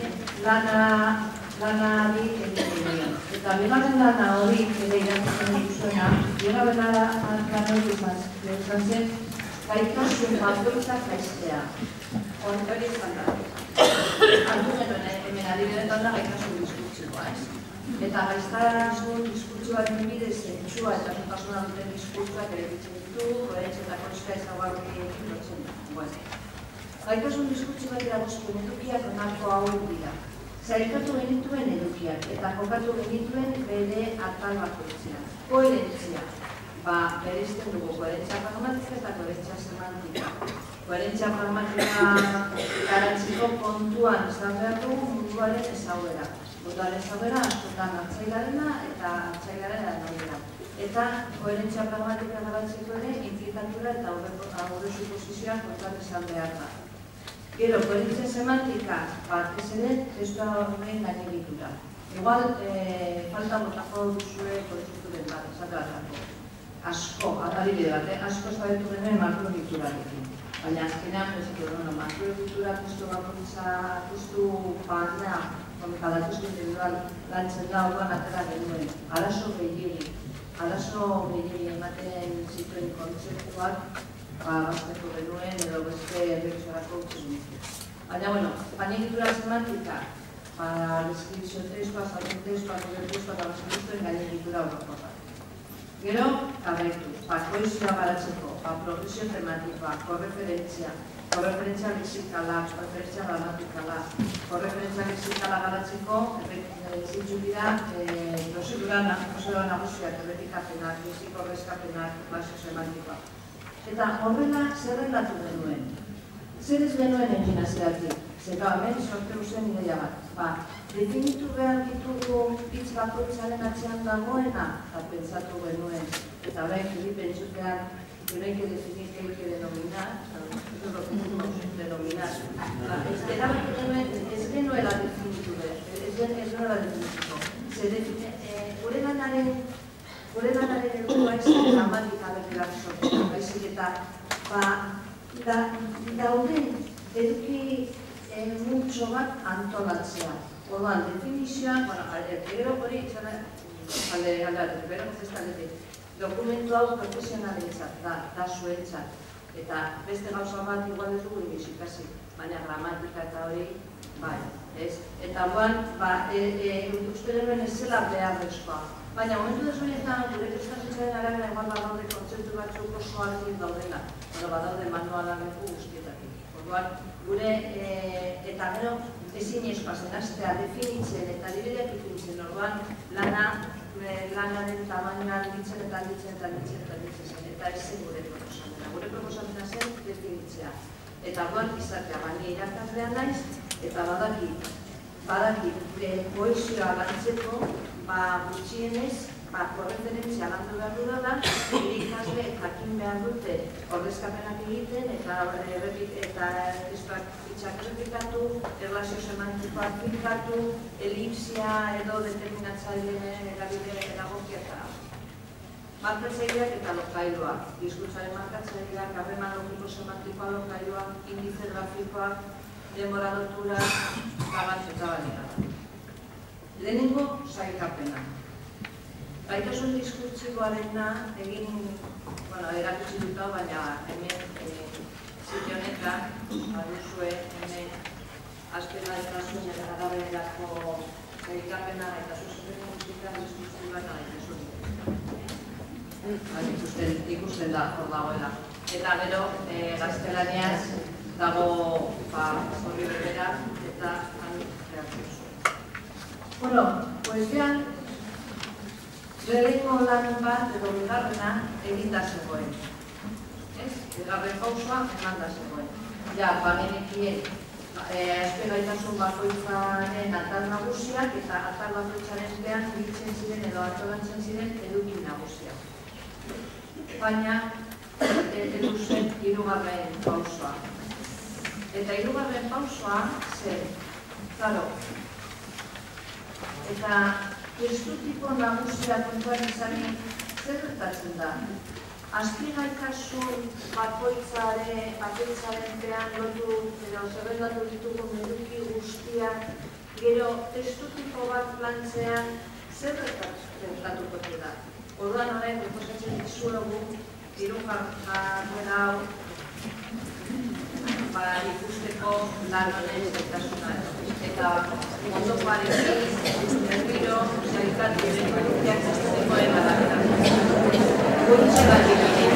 lanari egiten dira. Eta bigarren lana hori ere irakurtzen dituzuena, bigarren lana hori izan zen, gaitasun bakoitzak jaistea. Hori izan da. Argumentoen hemen adibidetan da gaitasun diskurtsioa, ez? Eta gaitasun diskurtsioaren bidez zentzua eta zutasuna duten diskurtsoak ere ditzen ditu, koherentzia eta konska ezaugarri lotzen da. Gaitasun diskurtsioak eragozpen edukiak onarko hauek dira. Zailkatu genituen edukiak eta kokatu genituen bere atal bakoitzean. Koherentzia. Bereizten dugu koherentzia pragmatika eta koherentzia semantika. Koherentzia pragmatika garantziko kontuan izan behar dugu munduaren ezauera. Munduaren ezauera askotan hartzailarena eta hartzailaren arabera. Eta koherentzia pragmatika garantziko ere implikatura eta aurre suposizioak kontuan izan behar da. Gero, koherentzia semantika ez ere testua horren gainegitura. Igual, falta botako duzue kontzepturen bat, esaterako. asko, adibide bat, asko zabetu genuen makrokulturarekin. Baina azkenean, makrokultura justu bakoitza, justu baina, cada justu individual lantzen da, orduan atera genuen. Arazo gehiegi ematen zituen kontzeptuak, baztertu genuen edo beste errekzorako utzen. Baina, bueno, espainikultura semantika, para deskripzio testoa, saltzen testoa, gure testoa, eta baztertuen gainegitura orokorra. Gero, jarraitu, koizioa garatzeko, progresio tematikoa, korreferentzia lexikala, korreferentzia gramatikala, korreferentzia lexikala garatzeko, zintzu dira, prozedura nagusiak, errepikapenak, lexiko horrezkapenak, klasio semantikoa. Eta horrela, zer relatu genuen? Zer ez genuen egin azeratik? Zeka, hemen sortu zen ideia bat. Definitu behar ditugu hitz bakoitzaren atzean dagoena, eta pentsatu genuen. Eta orain, juri pentsutean, no hay que definir qué hay que denominar, eso es lo que podemos denominar. Ez genuela definitu behar, ez genuela definituko. Gure lanaren helburua ez gramatika berriak sortzea, baizik eta dauden eduki multzo bat antolatzea. Orduan, definizioan, gero hori dokumentu hau profesionalentzat da zuentzat. Eta beste gauza bat igual ez dugu inoiz ikasi, baina gramatika eta hori, bai, ez? Eta orduan, uste denuen ez zela beharrezkoa. Baina momentu desunetan, gure euskal arabera igual badaude kontzeptu batzuk oso argi daudela. Badaude manualarreko guztietatik. Orduan, gure, eta gero, ezin espazen hastea definitzen eta dibideak ipintzen. Orduan, lanaren tamainoa ditzen eta ditzen zen. Eta ez zen gure proposamena. Gure proposamena zen definitzea. Eta orduan izatea, baina irakaslean naiz, eta badaki koizioa lantzeko, gutxienez, korreferentzia landu behar dudala, ikasle jakin behar dute ordezkapenak egiten eta testuak errepikatu, erlazio semantikoak finkatu, elipsia edo determinatzaileen erabide edagokia eta markatzaileak eta lokailoak, hizkuntzaren markatzaileak, harreman logiko semantikoa lokailoak, indize grafikoak, denbora lotura, eta baina. Lehenengo sailkapena. Gaitasun diskurtsiboarena egin, erakutsi dut hau, baina hemen sitio honetan, baduzue hemen azpimarratuen eta araberako sailkapena eta zuzeneko guztietan diskurtsiboan gaitasun. Ikusten da hor dagoela. Eta gero, gaztelaniaz dago horri berbera eta han behartu zuen. Bueno, pues vean, lehenengo lan bat edo bigarrena eginda zegoen. Bigarren pausoa eman da zegoen. Ja, bagenekien gaitasun bakoitzaren atal nagusiak eta atal bakoitzaren behan biltzen ziren edo atolatzen ziren eduki nagusiak. Baina, edu zen hirugarren pausoa. Eta hirugarren pausoa zen, claro, eta testu-tipo nagusia kontuan izanik zer gertatzen da? Azpigaitasun bakoitzaren pean lotu edo zerrendatu ditugun eduki guztiak gero testu-tipo bat lantzean zer gertatuko da? Orduan horrein proposatzen dizuegu hirugarren hau ikusteko lan honen zaitasuna. Eta ondo parekin, berriro, zailkatu denboriak zazteko emadakera. Gurtze bat egin.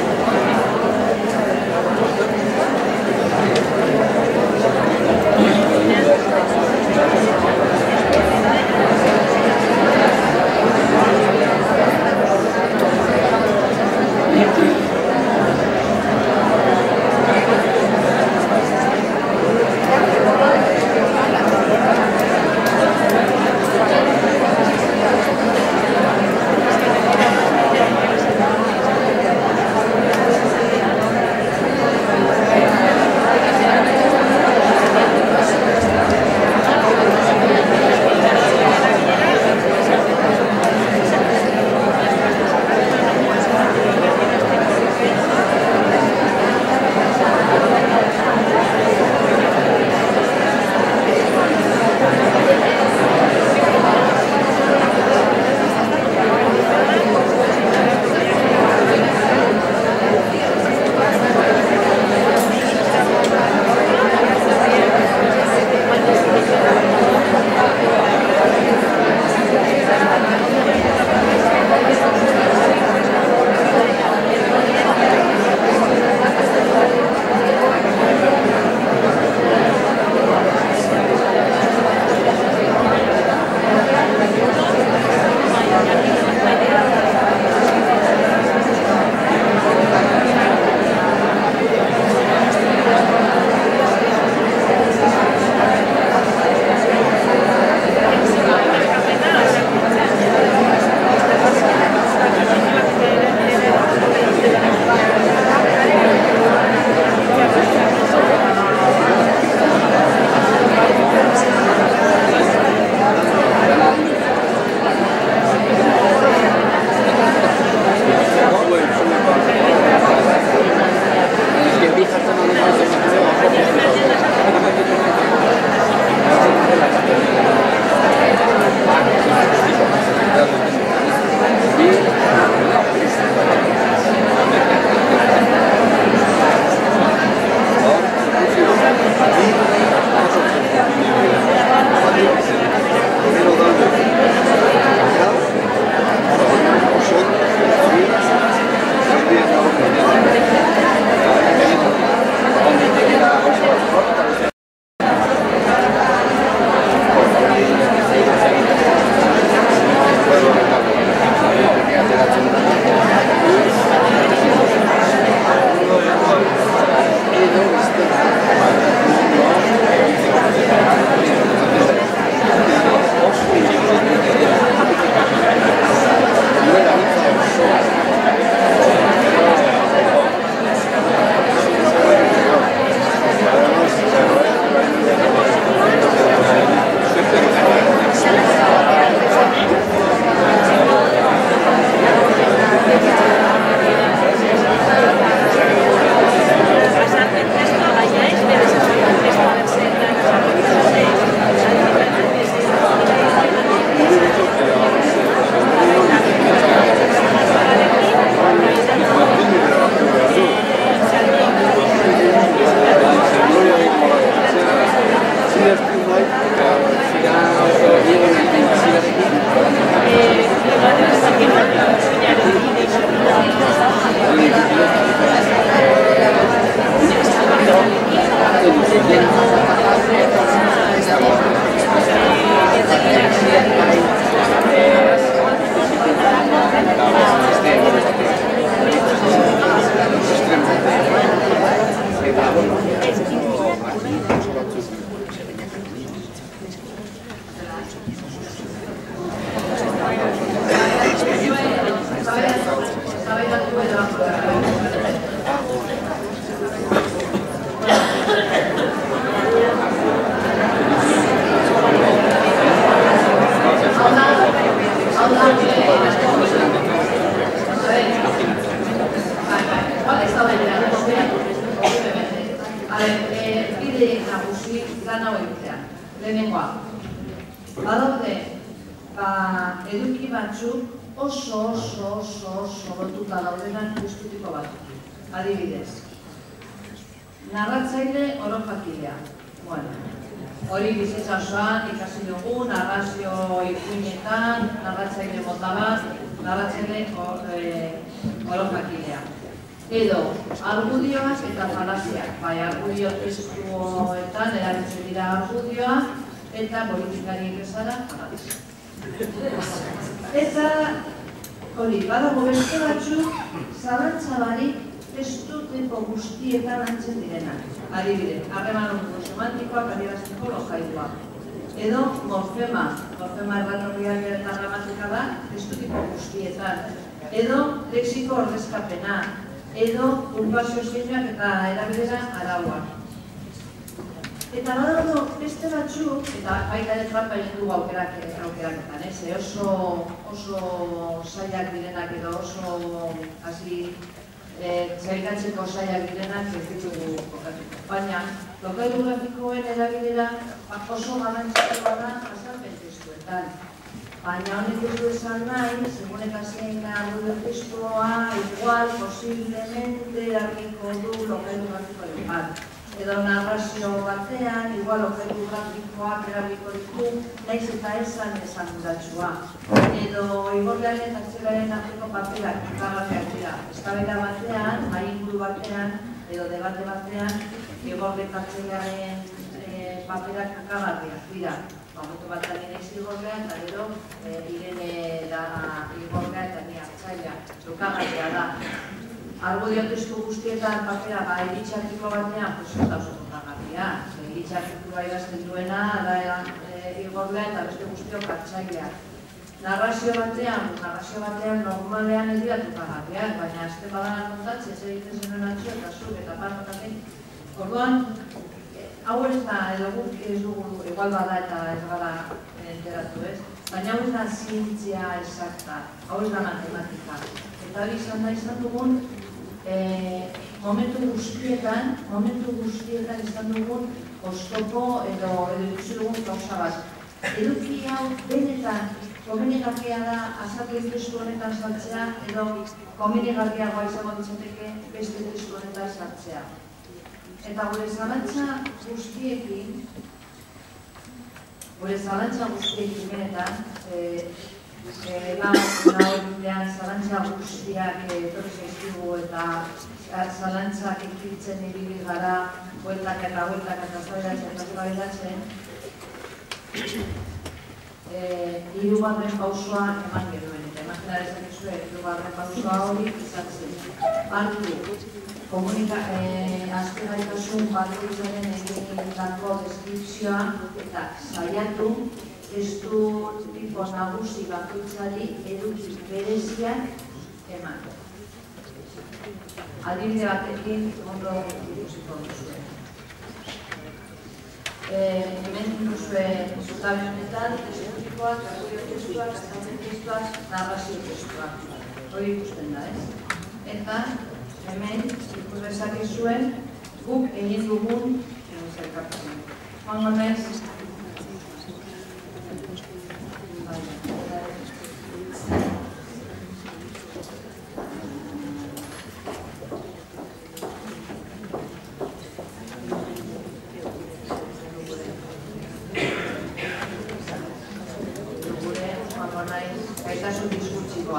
eduki batzuk oso lotuta daudenak estutiko batzuk. Adibidez, narratzaile orojakilea. Hori bizitza osoan ikasi dugu, narrazio ipuinetan, narratzaile mota bat, narratzaile orojakilea. Edo, argudioak eta falaziak. Bai, argudio testuetan erabiltzen dira argudioak eta politikariek bezala falazia. Eta hori, badago beste batzuk zalantza barik testu tipo guztietan antzen direnak. Adibide, harreman semantikoak adierazteko lojaidua. Edo morfema erratorriak eta gramatika da testu tipo guztietan. Edo lexiko ordezkapena. Edo puntuazio zeinak eta erabilera arauak. Eta badago beste batzuk, eta baita ere trampa egin dugu aukeraketan, oso zailak direnak edo oso zailkatzeko zailak direnak ez ditugu kokatuko. Baina, lokailu grafikoen erabilera oso garrantzitsua da azalpen testuetan. Baina honek ez du esan nahi, segun zein argudio testua, igual, posiblemente, argiko du lokailu grafikoen bat. Edo narrazio batean, igual objektu grafikoak erabiliko ditu, nahiz eta esan gudatsua. Edo igorlearen eta zeraren arteko paperak ikagarriak dira. Eztabaida batean, inguru batean, edo debate batean, igorle kartzailearen paperak ikagarriak dira. Momentu batean nire igorlea eta gero Irene da igorlea eta ni hartzailea. Lukagarria da. Argudio testu guztietan papera iritxartiko batean, ez da oso kontagarria. Iritxartikoa idazten duena, da igorlea eta beste guztiok hartzailea. Narrazio batean normalean ez dira kontagarriak, baina azte badanak kontatzen, ez egiten zenuen atxo eta zuk eta parnotatik. Orduan, hau ez da, edo guk ez dugu, igual bada eta ez gara enteratu ez, baina hau ez da zientzia exacta, hau ez da matematika. Eta hori izan dugun, momentu guztietan izan dugun oztopo edo ikusi dugun gauza bat. Eduki hau benetan komenigarria da azalpen testu honetan sartzea edo komenigarriagoa izango ditzateke beste testu honetan sartzea. Eta gure zalantza guztiekin benetan, Laurdean zalantza guztiak etorri zaizkigu eta zalantzak ekiltzen ibili gara bueltak eta zabaidatzen. Hirugarren pausoa eman genuen eta imaginar ezakezue hirugarren pausoa hori izan zen. Barru, azkegaitasun bakoitzaren egindako deskripzioa eta saiatu testu tipo nagusi bakoitzari eduki bereziak eman. Adibide batekin ondo ikusiko duzue. Hemen duzue zutabe honetan testu tipoak, argudio testuak, azalpen testuak, narrazio testuak. Hori ikusten da, ez? Eta hemen ikus dezakezuen guk egin dugun zerkatzen. Joango naiz, gaitasun diskurtsiboa.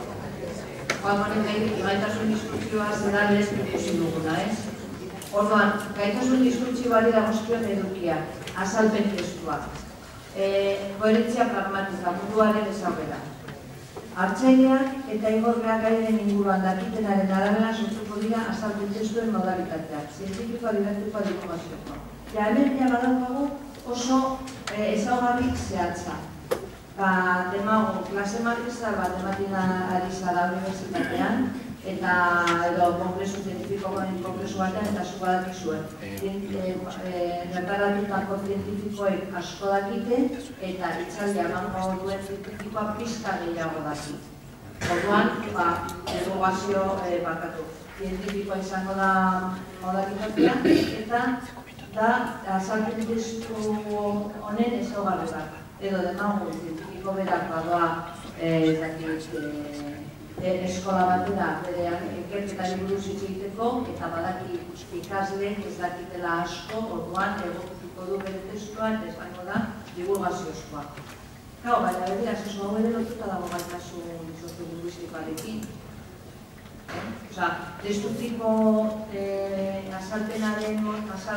Gaitasun diskurtsioa zera lez ikusi duguna, ez? Orduan, gaitasun diskurtsiboari dagozkion edukia, azalpen testuak. Koherentzia pragmatika, munduaren ezaguera. Hartzaileak eta igorleak gairen inguruan dakitenaren arabera sortuko dira azalpen testuen modalitateak, zientifikoa, didaktikoa, diplomazioa. Hemen badaukagu oso ezaugarri zehatza. Demago, klase matrizal bat ematen ari zara unibertsitatean, eta edo kongresu zientifikoen kongresu batean eta asko dakizuen. Erreparatutako zientifikoek asko dakite eta itzaldia emango duen zientifikoa pizka gehiago daki. Orduan, divulgazio bakatu. Zientifikoa izango da modalitatea eta da azalpen testu honen ezaugarri bat. Edo demago zientifiko berak badoa eskola batera bere ikerketari buruz hitz egiteko, eta badaki ikasleek ez dakitela asko, orduan egokituko du bere testua eta esango da divulgaziozkoa. Gau, baina begira, zezo hau ere lotuta dago gaitasun soziolinguistikoarekin. Osa, testutiko azalpenaren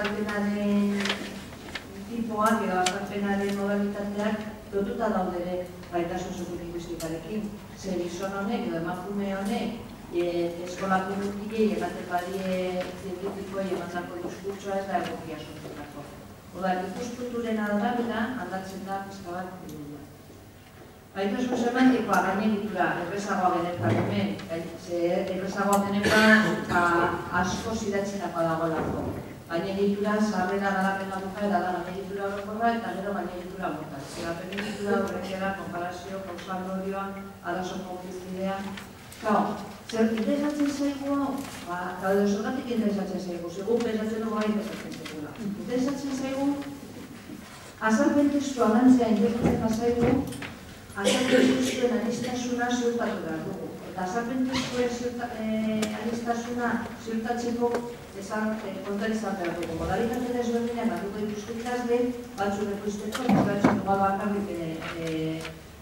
tipoak edo azalpenaren modalitateak lotuta daudere gaitasun soziolinguistikoarekin. Zer gizon honek edo emakume honek eskolako mutilei ematen badie zientifikoei emandako diskurtsoa ez da egokia sortutako. Oda, ikuspunturen arabera aldatzen da pizka bat egitea. Gaitasun semantikoa gainegitura errezagoa genezak hemen, errezagoa genezak asko zidatzenako dagoelako. Gainegitura sarrera garapena bukaera da gainegitura orokorra eta gero gainegitura mota. Gainegitura horrekiera, konparazio, kausaldorioa, arazo konfliktidea. Gau, zer interesatzen zaigu hau? Gau, zergatik interesatzen zaigu, segun pensatzen dugu gai interesatzen zaigula. Interesatzen zaigu, azalpen testua lantzea interesatzen zaigu, azalpen testuen anistasuna ziurtatu behar dugu. Eta azalpen testuen anistasuna ziurtatzeko kontan izan behar dugu. Modalitate desberdinak batuko dituzko ikasle, batzuk ekoizteko, batzuk bakarrik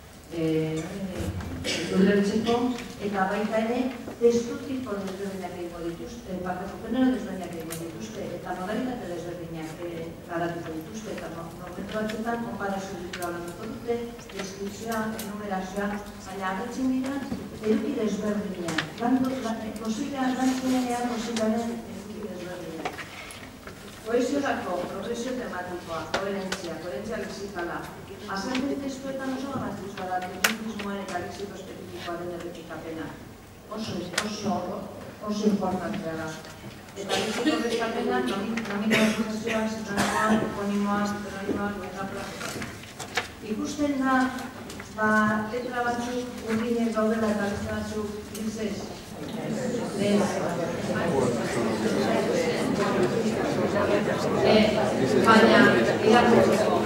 ulertzeko, eta baita ere testutiko desberdinak egingo dituzte, genero desberdinak egingo dituzte, eta modalitate desberdinak garatuko dituzte, eta momentu batzuetan konparazio ditura landuko dute, deskripzioa, enumerazioa, baina agertzen dira eduki desberdinak, posiblea lantzenean posiblearen eduki desberdinak. Koheziorako, progresio tematikoa, koherentzia lexikala, azalpen testuetan oso garrantzitsua da lingvismoaren eta lexiko espezifikoaren errepikapena. Oso importantea da. Eta lexiko errepikapena nominalizazioa, sinonimoa, eponimoa, sinonimoa, metafora. Ikusten da, letra batzuk urdinek gaudela eta beste batzuk grisez. Baina, irakurtzeko.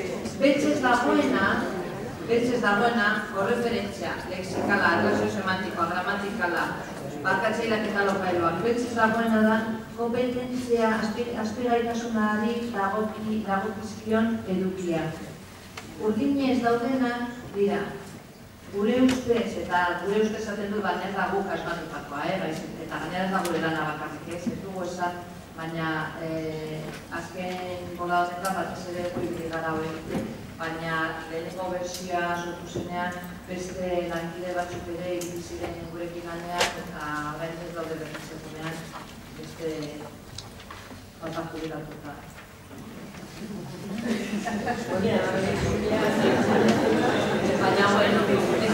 Beltzez dagoena, korreferentzia, lexikala, erlazio semantikoa, gramatikala, barkatzeilak eta lokailoak. Beltzez dagoena da, kompetentzia, aspiraitasunari dagokizkion edukia. Urdinez daudenak dira, gure ustez, eta gure ustez zaten dut, baina ez da guk asmatutakoa, eta gainera ez da gure lana bakarrik, ez dugu esan, baina azken bola honetan batez ere guibili gara hori, baina lehenengo bersioa sortu zenean beste lankide batzuk ere egin ziren gurekin aldeak eta orain ez daude berrizatunean beste batako biratuta. Baina, bueno,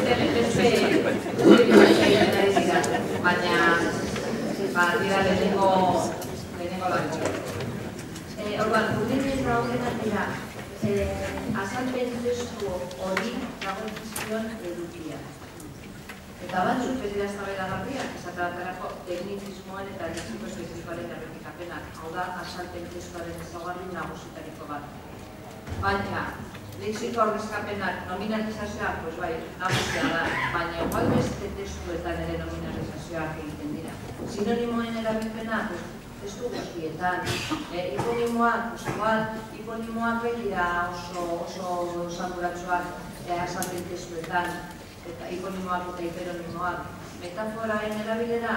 baina dira lehenengo lanko. Orduan, urdinez daudenak dira azalpen testu hori dagokizkion edukia. Eta batzuk ez dira eztabaidagarriak, esaterako teknizismoan eta lexiko espezifikoaren errepikapenak, hau da azalpen testuaren ezaugarri nagusitariko bat. Baina, lexiko ordezkapenak nominalizazioa, pues bai, nagusia da, baina igual beste testuetan ere nominalizazioak egiten dira. Sinonimoen erabilpena, testu guztietan. Hiponimoak dira oso esanguratsuak azalpen testuetan, eta hiponimoak eta hiperonimoak. Metaforaren erabilera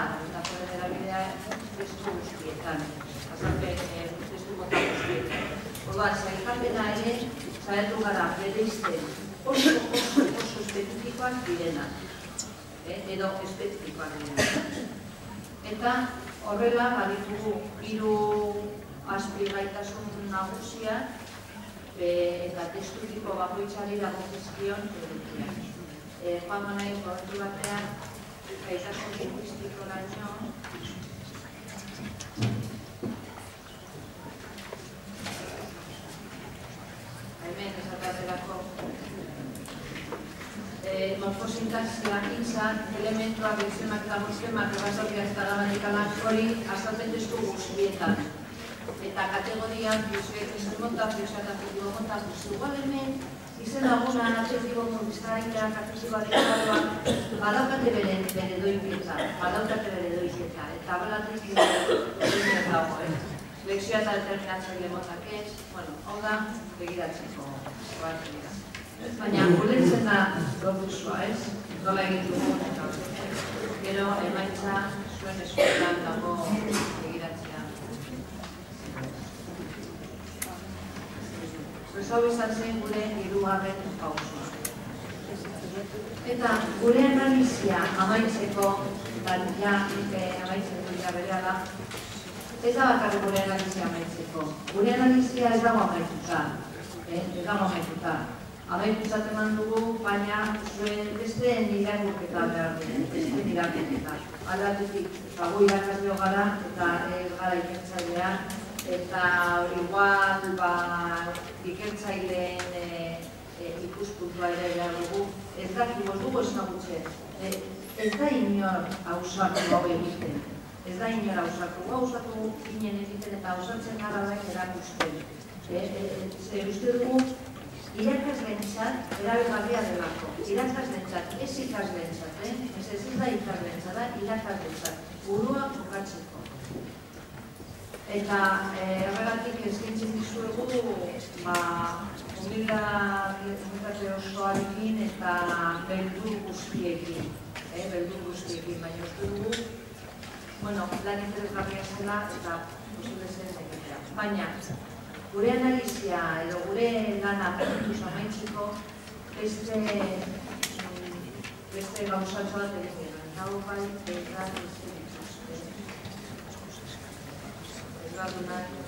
testu guztietan, azalpen testu mota guztietan. Orduan, zailkapena ere, saiatu gara bereizten oso espezifikoak direnak, edo espezifikoak direnak. Eta horrela, baditugu hiru azpigaitasun nagusiak eta testutiko bakoitzari dagokizkion edukiak. Joango naiz momentu batean gaitasun linguistikoraino. Hemen esaterako morfosintaxia hitzak, elementuak, lexemak eta mostemak, ebasokiak eta gramatikalak hori azalpen testu guztietan. Eta kategoriak, bizuek esan mota, bizuek eta figuro mota, bizu igual hemen izen laguna, adjetibo, bizkaia, kartesiboa, deklarua, badaukate bere doiketa, eta balatik doiketa dago, Lexioa eta determinatzaile motakez, hau da, begiratzeko bat dira. Baina, guretzen da proposua, ez? Nola egin dugun eta gero, emaitza zuen eskuetan dago begiratzea. Hau izan zen gure hirugarren pausua. Eta gure analizia amaitzeko, eta ja, amaitzeko dira berehala, ez da bakarrik gure analizia amaitzeko. Gure analizia ez dago amaituta. Amaitutzat eman dugu, baina zuen beste irakurketa behar dugu, beste irakurketa. Aldatetik, gu irakasleo gara eta ez gara ikertzailea, eta igual ikertzaileen ikuspuntua ere behar dugu. Ez dugu ezagutzen, ez da inor hausatu hau egiten. Ez da inora hausatu ginen egiten eta hausatzen gara bain erakusten. Uste dugu, irakaslentzat erabilgarria delako. Irakaslentzat, ez ikaslentzat, ez da ikaslentzat, da irakaslentzat. Burua jokatzeko. Eta horregatik eskaintzen dizuegu, humildate osoarekin eta beldur guztiekin. Baina uste dugu, lan interesgarria zela eta posible zen egitea. Baina, gure analizia edo gure lana pertuz amaitzeko beste gauzatxo bat egin gero. Eta hau bai, behirat izan dituzte. Ez badu nahi,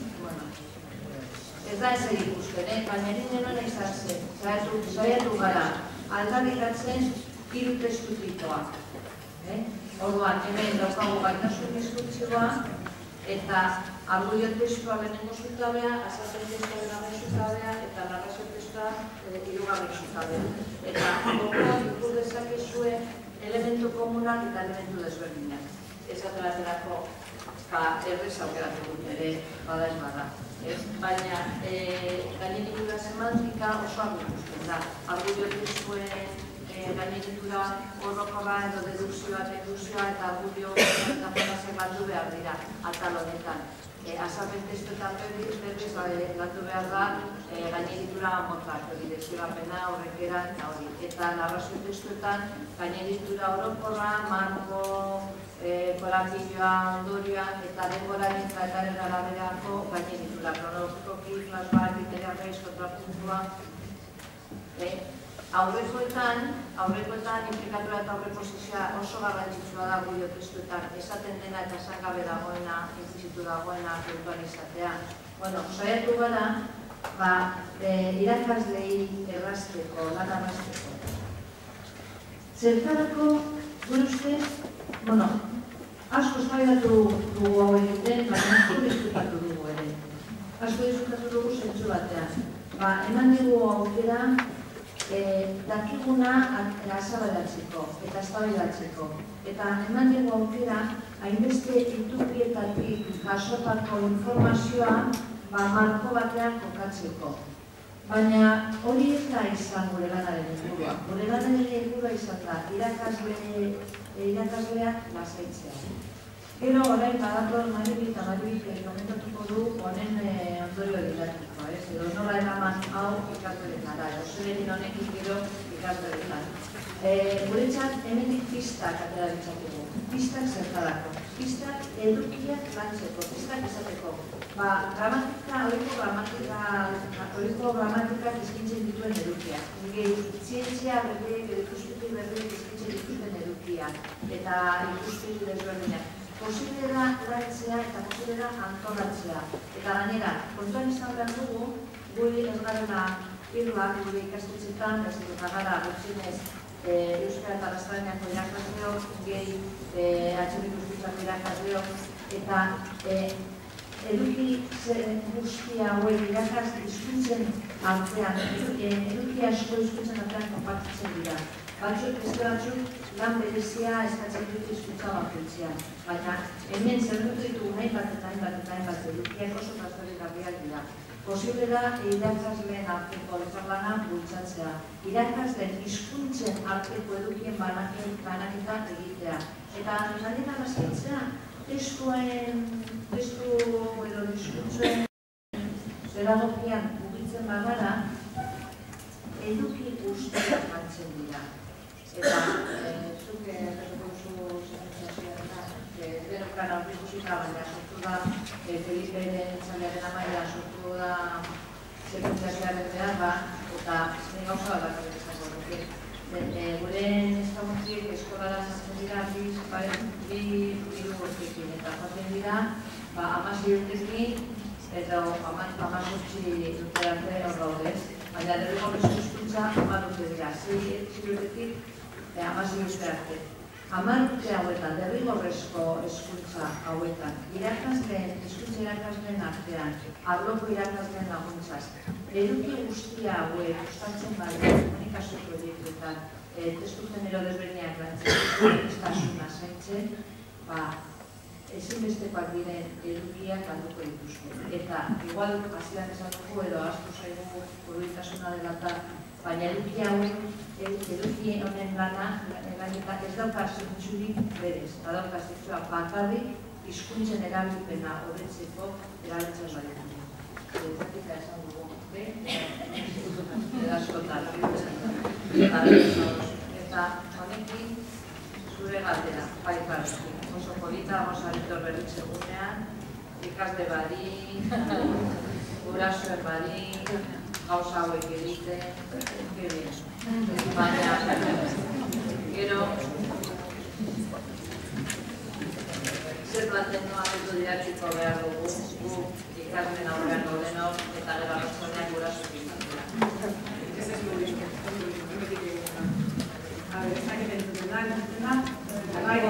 ez da ezer ikusten, baina egin genuen izan zen. Zaiatu gara, aldarrikatzen hiru testu tipoak. Orduan, hemen daukagu gaitasun diskurtsioa eta argudio testua lehenengo zutabea, azalpen testua lehenengo zutabea eta narrazio testua hirugarren zutabea. Eta orduan, ikur dezakezue elementu komunak eta elementu desberdinak. Ez ateraterako errez aukeratu dut ere, bada ez bada. Baina, gainetikura semantika oso arguduzten da. Argudio testuen gainetikura horrokorra edo dedukzioa eta indukzioa eta argudio eta fondazioak landu behar dira atal honetan. Azalpen testuetan berriz landu behar da gainetikura motak, direkzioapena, horrekera eta hori. Eta narrazio testuetan gainetikura horrokorra, marko, korapiloa, ondorioa eta denboraren eta etaren araberako gainetikura. Kronologikoki, flashback, itinerarrez, kontrapuntua. Aurrekoetan, implikatura eta aurreposizioa oso garrantzitsua da argudio testuetan, esaten dena eta esan gabe dagoena, inplizitu dagoena, kontuan izatea. Saiatu gara, irakaslei errazteko, lan arrazteko. Zertarako, gure ustez, asko eztabaidatu dugu hau egiten, baina asko diskutatu dugu ere. Asko diskutatu dugu zentzu batean. Eman dugu aukera, dakiguna azabalatzeko eta eztabaidatzeko. Eta eman dugu aukera, hainbeste iturrietatik jasotako informazioa marko batean kokatzeko. Baina hori ez da izan gure lanaren helburua. Gure lanaren helburua izan da irakasleak lasaitzea. Gero orain badator Maribik eta Maribik komentatuko du honen ondorio didaktikoa, edo nola eraman hau ikasgeletara, oserekin honekin gero ikasgeletan. Guretzat hemendik pistak atera ditzakegu. Pistak zertarako. Pistak edukiak lantzeko, pistak izateko. Horiko gramatikak eskintzen dituen edukiak. Zientzia berriek, ikuspegi berriek eskintzen dituen edukiak. Eta ikuspegi desberdinak. Posible da lantzea eta posible da antolatzea. Eta gainera, kontuan izan behar dugu, gure ez garela irlak, gure ikastetxetan, eta gara gutxinez Euskara eta Gaztelaniako irakasleok, gehi atxerik ikustutzako irakasleok, eta eduki guztia hauek irakas hizkuntzen artean, eduki asko hizkuntzen artean konpartitzen dira. Beste batzuk lan berezia eskatzen dut hizkuntza bakoitzean. Baina hemen zerbitu ditugu hainbat edukiak oso transfergarriak dira. posible da irakasleen arteko elkarlana bultzatzea. Irakasleen hizkuntzen arteko edukien banaketa egitea. Eta gainera lasaitzea, testu edo hizkuntzen zeragokian mugitzen bagara, eduki guztiak mantzen dira. Eta zuk duzu sentsazioa derokan aurrikusita, baina sortu da Feliperen txalearen amaia sortu da sekuntziazioaren beharra, eta zen gauza bat bakarrik izango duke. Gure eskamuntziek eskolara sartzen dira bi hiru urtekin, eta joaten dira 16 urtekin eta 18 urte arte hor gaudez. Baina derrigorrezko hizkuntza 10 urte dira, 6 urtetik 16 urte arte. 10 urte hauetan, derrigorrezko hizkuntza hauetan, hizkuntza irakasleen artean, arloko irakasleen laguntzaz, eduki guztia hauek gustatzen badu komunikazio proiektuetan, testu genero desberdinak lantzen, estasuna zaintzen, ezinbestekoak diren edukiak alduko dituzte. Eta, igual, hasieran esan dugu edo asko zaigu hurbiltasuna dela eta, baina eduki hauek, eduki honen lana, ez dauka zentzurik berez, eta dauka zentzua bakarrik hizkuntzen erabilpena hobetzeko erabiltzen baditu. Zatika esan dugu, edaskotan. Eta honekin zure galdera, bai batzuk. Oso polita, Aritor berriz egunean, ikasle badi, gurasoen badi, gauza hauek egiten, baina, gero, zer planteamendua didaktiko behar dugu, gu ikasleen aurrean gaudenok, eta gero arrazonean gurasoak izatea. Ez ez dugu ez dakit entzuten da, bai,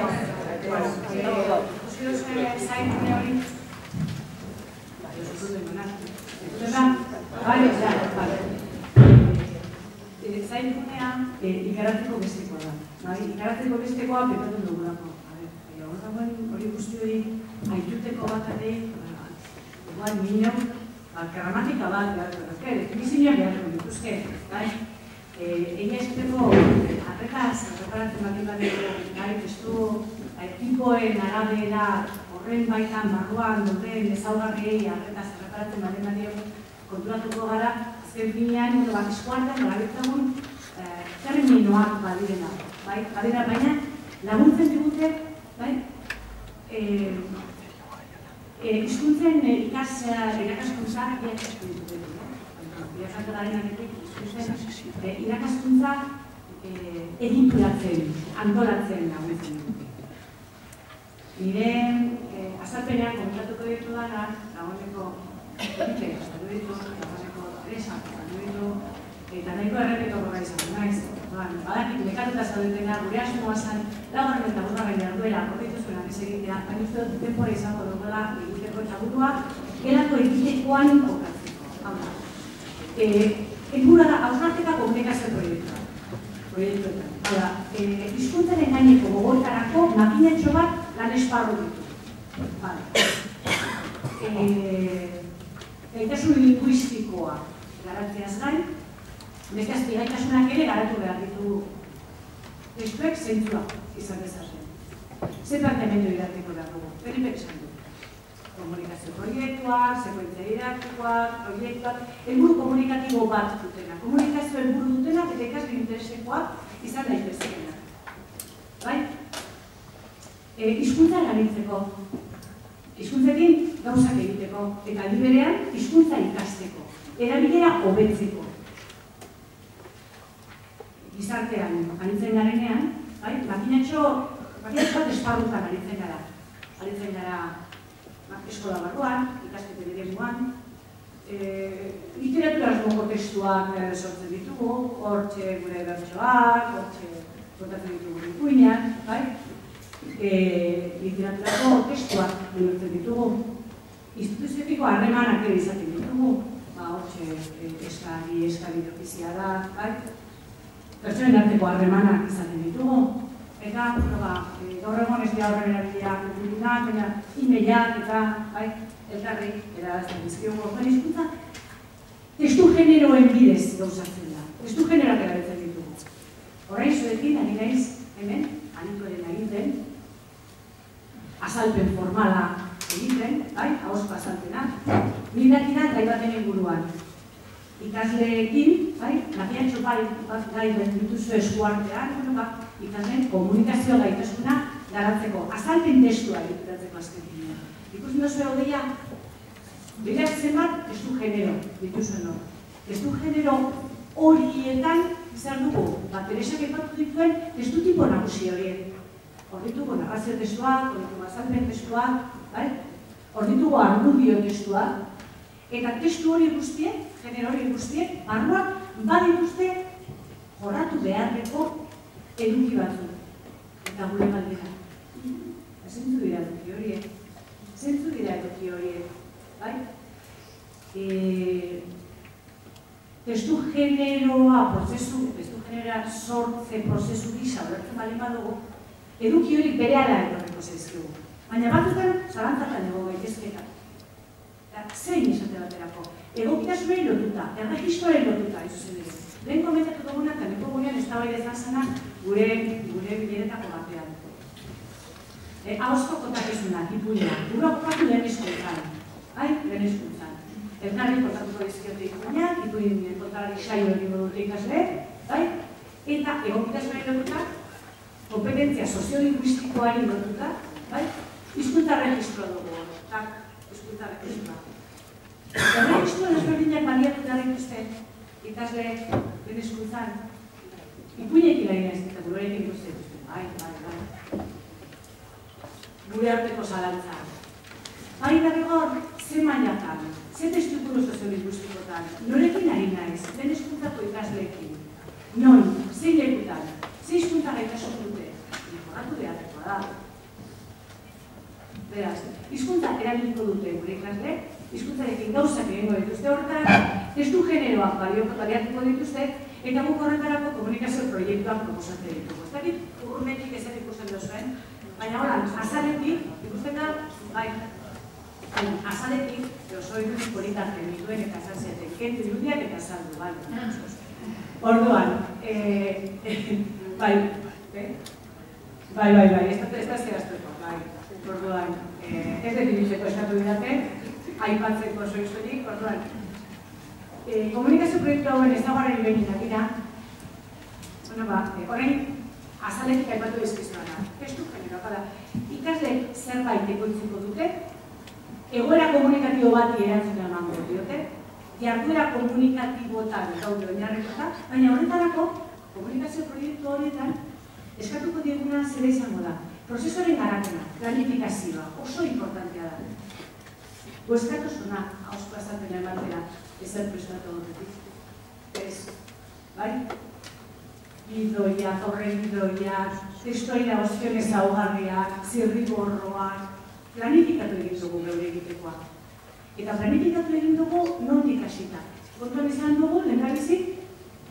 ikusi duzu zainune hori? Bai, ez dut demonak. Entzuten da? Bai, zainunea ikaratzeko bestekoa da. Ikaratzeko bestekoa petatu dugulako. Hori guzti hori haituteko bat ere, igual minio, gramatika bat, definizioa beharko dituzke. Egia esateko arretaz, erreparatzen badeko testu tipoen arabera horren baitan barruan dauden ezaugarriei arretaz erreparatzen badeko konturatuko gara, azken finean, eskuartean barabiltzagun terminoak badirena. Baina laguntzen digute, hizkuntzen irakaskuntza irakaskuntza dute. Irakaskuntza egituratzen, antolatzen laguntzen dute. Nire azalpenean kontatuko ditu dara, dagoeneko Felipe, dagoeneko Teresa, eta nahiko errepeko gora izan naiz. Badakit, lekatuta zaudetena, gure asmoa zen, laugarren eta bosgarren jarduera, horretu zuen ez egitea, baina uste dut denbora izango dugula egiteko eta burua, gelako egitekoan kokatzeko. Helburua da, hausnarketa komunikazio proiektuetan. Hizkuntzaren gaineko gogoetarako makinatxo bat lan esparru ditu. Gaitasun linguistikoa garatzeaz gain, beste gaitasunak ere garatu behar ditu testuek zentzua izan dezazen. Zer planteamendu idateko behar dugu? Felipe esan du. Komunikazio proiektuak, sekuentzia didaktikoak, proiektuak, helburu komunikatibo bat dutenak. Komunikazio helburu dutenak eta ikasle interesekoak izan daitezkenak. Bai? Hizkuntza erabiltzeko, hizkuntzekin gauzak egiteko, eta aldi berean hizkuntza ikasteko, erabilera hobetzeko. Gizartean aritzen garenean, makinatxo bat esparrutan aritzen gara. Aritzen gara eskola barruan, ikaskete eremuan, literaturazko testuak sortzen ditugu, hortxe gure bertsoak, hortxe kontatzen ditugu ipuinak, literaturako testuak bihurtzen ditugu, instituziotiko harremanak ere izaten ditugu, hortxe eskari ofiziala, pertsonen arteko harremanak izaten ditugu, eta gaur egon ez dira horren erabileak dugunak, baina e-mailak eta elkarri erazten dizkiogu. Hizkuntza testu generoen bidez gauzatzen da. Testu generoak erabiltzen ditugu. Horrein zuekin, ari naiz, hemen, Anitoren egiten, azalpen formala egiten, bai, ahozko azalpena. Nindakina gai baten inguruan. Ikasleekin, bai, nagiatxo gai dituzu eskuartean, ikasleen komunikazio gaitasuna garatzeko, azalpen testua egituratzeko azkenean. Ikusten duzu egodeia, berak zenbat testu genero dituzuen hor. Testu genero horietan, zer dugu, Teresak aipatu dituen testu tipo nagusi horiek. Hor ditugu narrazio testuak, hor ditugu azalpen testuak, hor ditugu argudio testuak, eta testu hori guztiek, genero hori guztiek, barruak badituzte jorratu beharreko eduki batzuk. Eta gure galdera. Zentzu dira eduki horiek. Zentzu dira eduki horiek. Testu generoa sortze prozesu gisa horretzen bali badugu, eduki hori berehala etorreko zaizkigu. Baina batzutan, zalantzatan ego gaitezketa. Zein esate baterako? Egokitasunei lotuta, erregistroari lotuta, izuzen dira. Lehen komentatu duguna, eta neko gunean eztabaida izan zena gure bileretako batean. Ahozko kontakizunak, ipuina, gura okupatu lehen eskuntzan. Lehen eskuntzan. Elkarri kontatuko dizkiote ipuinak, ipuinen kontalari saio egin dute ikasle, eta egokitasunari lotuta, kompetentzia soziolinguistikoari lotuta, hizkuntza registro dugu, hizkuntza registroa. Erregistro desberdinak baliatu da dituzte, ikasle lehen hizkuntzan, ipuinekin ari naiz, eta gurekin dituzte. Gure arteko zalantza. Da begor, ze mailatan, ze testuinguru soziolinguistikotan, norekin ari naiz, lehen hizkuntzako ikasleekin, non, zein lekutan, ze hizkuntza gaitasun dute, jorratu beharrekoa da. Beraz, hizkuntza erabiliko dute gure ikasle, hizkuntzarekin gauzak egingo dituzte horretan, testu generoak baliatuko dituzte, eta guk horretarako komunikazio proiektuak proposatzen ditugu. Ez dakit, urmetik ezer ikusten duzuen, baina horan, azaletik, ikusten da, azaletik, oso irudi politarten dituen eta azalzeaten, kentu irudiak eta azaldu, Orduan, ez da zehaztuko, orduan, ez definitzeko eskatu didate, aipatzeko soizurik, orduan, komunikazio proiektu hauen ez dagoaren behinak dira, horrein, azaletik aipatu dizkizuana, testu generoa, ikasleek zerbait ekoitziko dute, egoera komunikatibo bati erantzuna emango diote, jarduera komunikatibotan gaude oinarrituta, baina horretarako, komunikazio proiektu horietan, eskatuko dieguna zera izango da. Prozesuaren garapena, planifikazioa, oso importantea da. Eskatuzuna, hausko azalpena ematera, ezer prestatu dutetik. Ez, Gidoia, horren gidoia, testuaira ozionez augarriak, zirriborroak, planifikatu egin dugu geure egitekoa. Eta planifikatu egin dugu nondik hasita. Kontuan izan dugu, lehendabizik,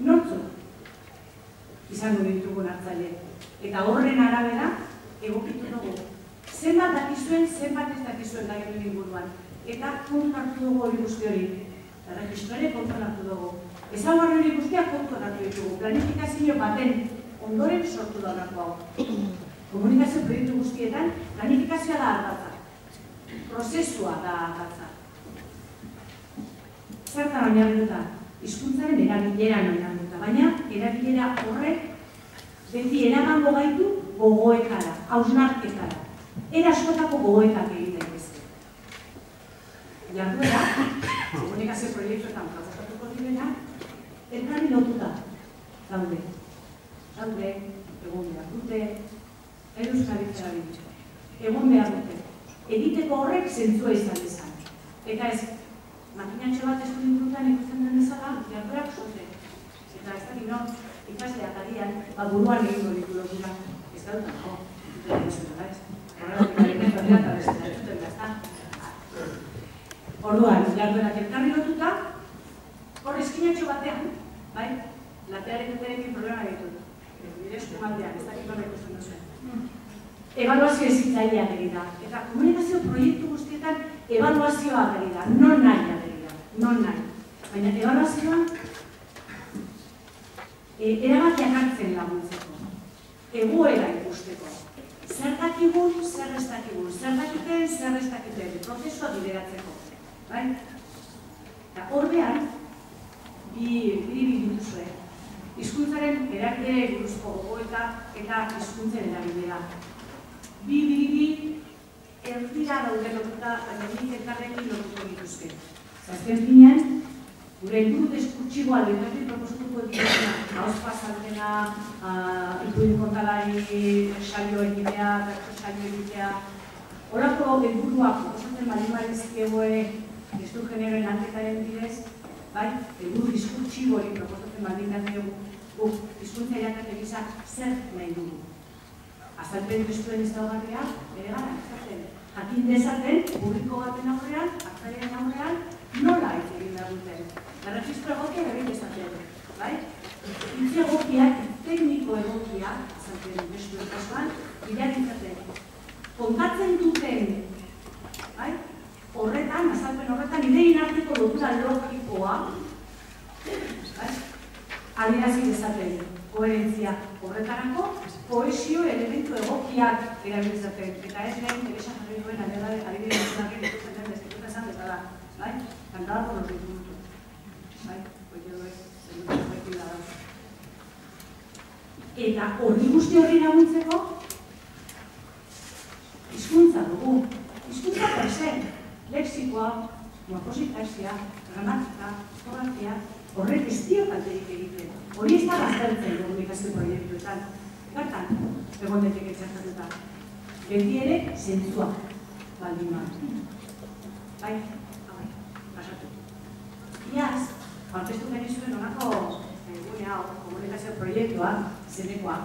nortzuk izango ditugun hartzaile. Eta horren arabera, egokitu dugu. Zenbat dakizuen, zenbat ez dakizuen gai honen inguruan. Eta kontu hartu dugu hori guzti hori. Erregistroare kontu hartu dugu. Ezaugarri hori guztiak kontu hartu ditugu. Planifikazio baten ondoren sortu da horako hau. Komunikazio proiektu guztietan, planifikazioa da ardatza. Prozesua da ardatza. Zertan oinarrituta? Hizkuntzaren erabileran oinarrituta, baina erabilera horrek beti eramango gaitu gogoetara, hausnarketara. Eraskotako gogoetak egiten bezke. Jarduera, komunikazio proiektuetan proposatuko direna, elkarri lotuta daude. Egon behar dute, euskaritzera bitxo. Egon behar dute. Egiteko horrek zentzua izan dezan. Eta ez, makinatxo bat ez duen brutan ikusten den bezala, jarduerak zote. Eta ez dakit no, ikasleak adian, buruan egingo ditu lotura. Ez da dut, zuten egin zuten, horregatik egiten dut eta bezala, zuten gazta. Orduan, jarduerak elkarri lotuta, hor eskinatxo batean, latearen duterekin problema ditut. Nire eskumaldean, ez dakit horrek ikusten duzuen. Ebaluazio ezitzailea ageri da. Eta komunikazio proiektu guztietan ebaluazioa ageri da. Non nahi ageri da. Non nahi. Baina ebaluazioan erabakiak hartzen laguntzeko, egoera ikusteko. Zer dakigun, zer ez dakigun, zer dakiten, zer ez dakiten, prozesua bideratzeko. Eta horrean, bi dituzue. Hizkuntzaren eragile buruzko gogoeta eta hizkuntzen erabilera. Bi erdira daude lotuta, baina nik elkarrekin lotuko dituzke. Azken finean, gure helburu diskurtsiboa lehenari proposatuko dituzena, hauz pasartena, ikuin kontalari saio egitea, saio egitea. Horako helburuak proposatzen baldin ez du generoen anketaren bidez, helburu diskurtsibo hori proposatzen baldin dugu, hizkuntza irakasle gisa zer nahi dugu. Azalpen testuen ezaugarria, bere gara, jakin dezaten, publiko baten aurrean, aktariaren aurrean, nola ez egin behar duten. Erregistro egokia egin dezaten. Hitz egokiak, tekniko egokiak, azalpen testuen kasuan, bideak izaten. Kontatzen duten, horretan, azalpen horretan, idein arteko lotura logikoa, adierazi dezaten, koherentzia horretarako, koesio elementu egokiak erabiltzaten. Eta ez lehen, Teresa jarri duen, adibidez duzunaren ikusten den destituta esan bezala. Kantada por los difuntos. Eta hori guzti horri laguntzeko, hizkuntza dugu. Hizkuntza per se, lexikoa, morfositaxia, gramatika, ortografia, horrek ez dio kalterik egiten. Hori ez da baztertzen komunikazio proiektuetan. Bertan, egon daiteke txartatuta. Beti ere, zentzua baldin bat. Pasatu. Iaz, aurkeztu genizuen honako gune hau, komunikazio proiektua, zenekoa.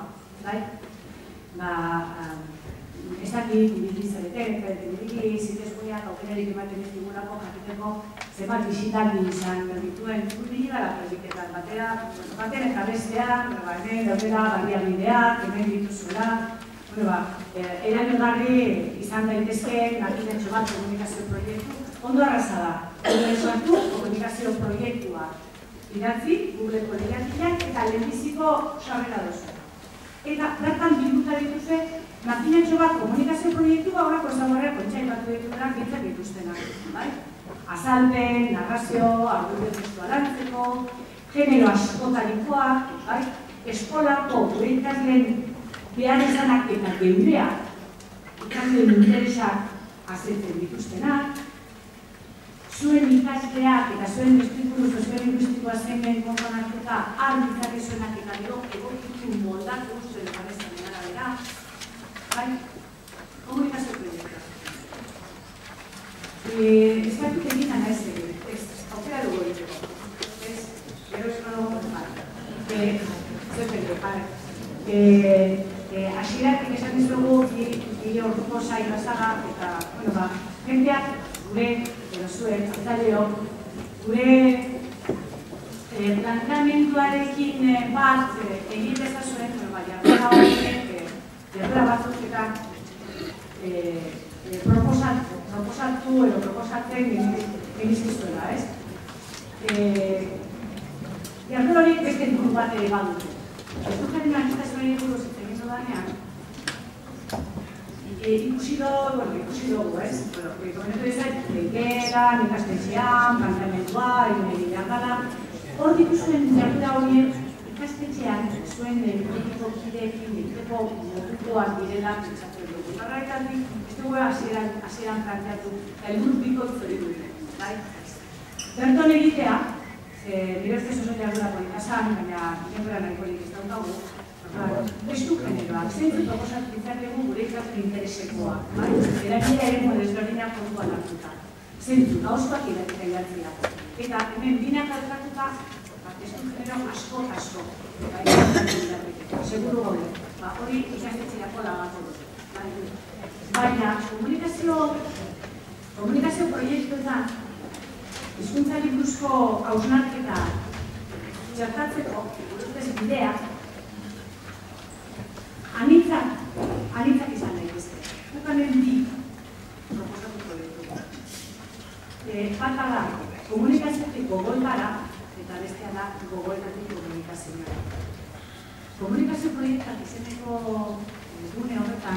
Ez dakit, ibili zitezkoiak aukererik ematen ez digulako jakiteko zenbat bisitak izan dituen urtili gara proiektetan batera eta bestean, daudela baliabideak, hemen dituzuela, erabilgarri izan daitezkeen arkitetxo bat komunikazio proiektu, ondo arraza da. Sortu komunikazio proiektua idatzi, Googleko lehiatiak eta lehenbiziko sarrera dozu. Eta bertan bilduta dituzte, makinatxo bat komunikazio proiektua horako ezagurreak kontxai batu dituenak bintzak dituztenak. Azalpen, narrazio, argudio testual lantzeko, genero askotarikoak, eskolako gure ikasleen behar ezanak eta geureak, ikasleen interesak azetzen dituztenak, zuen ikasleak eta zuen distikulu soziolinguistikoa zemen kontonak eta arbitzak ezuenak eta gero egokitu moldatu zuen jarrezaren arabera, komunikazio proiektua. Ez batzuk egiten ez aukera dugu egiteko. Gero ez Hasieratik esan dizugu, bi orduko saio zaga, eta, jendeak, gure, edo zuen, hartzaileok, gure planteamenduarekin bat egiteza zuen, jarduera batzuk eta proposatu edo proposatzen genizkizuela, ez? Jarduera horiek beste dut bat ere badute. Euskararen antzitazioen buruz egin zodanean, ikusi dugu, ez? Komentu ezait, leikeran, ikastetxean, planteamendua, egin gala. Hor dituzuen jarduera horiek ikastetxean zuen politiko kideekin egiteko modukoak direla pentsatzen dugu. Horregatik, ez dugu hasieran planteatu, helburu bikoitz hori dute. Berton egitea, nire ustez oso jardura politasan, baina denbora nahikorik ez daukagu, testu generoak, zeintzuk proposatu ditzakegu gure ikasle interesekoa, eragile ere desberdinak kontuan hartuta. Zeintzuk, gauzkoak idatzia. Eta hemen binak alkatuta, testu genero asko. Seguru gaude, hori ikastetxeako lagatu dut. Baina, komunikazio proiektuetan, hizkuntzari buruzko hausnarketa txertatzeko, bidea, anitzak izan daitezke. Gukanen bi proposatuko ditugu. Bata da, komunikaziotik gogoetara, eta bestea da gogoetatik komunikazioa. Komunikazio proiektak izeneko gune horretan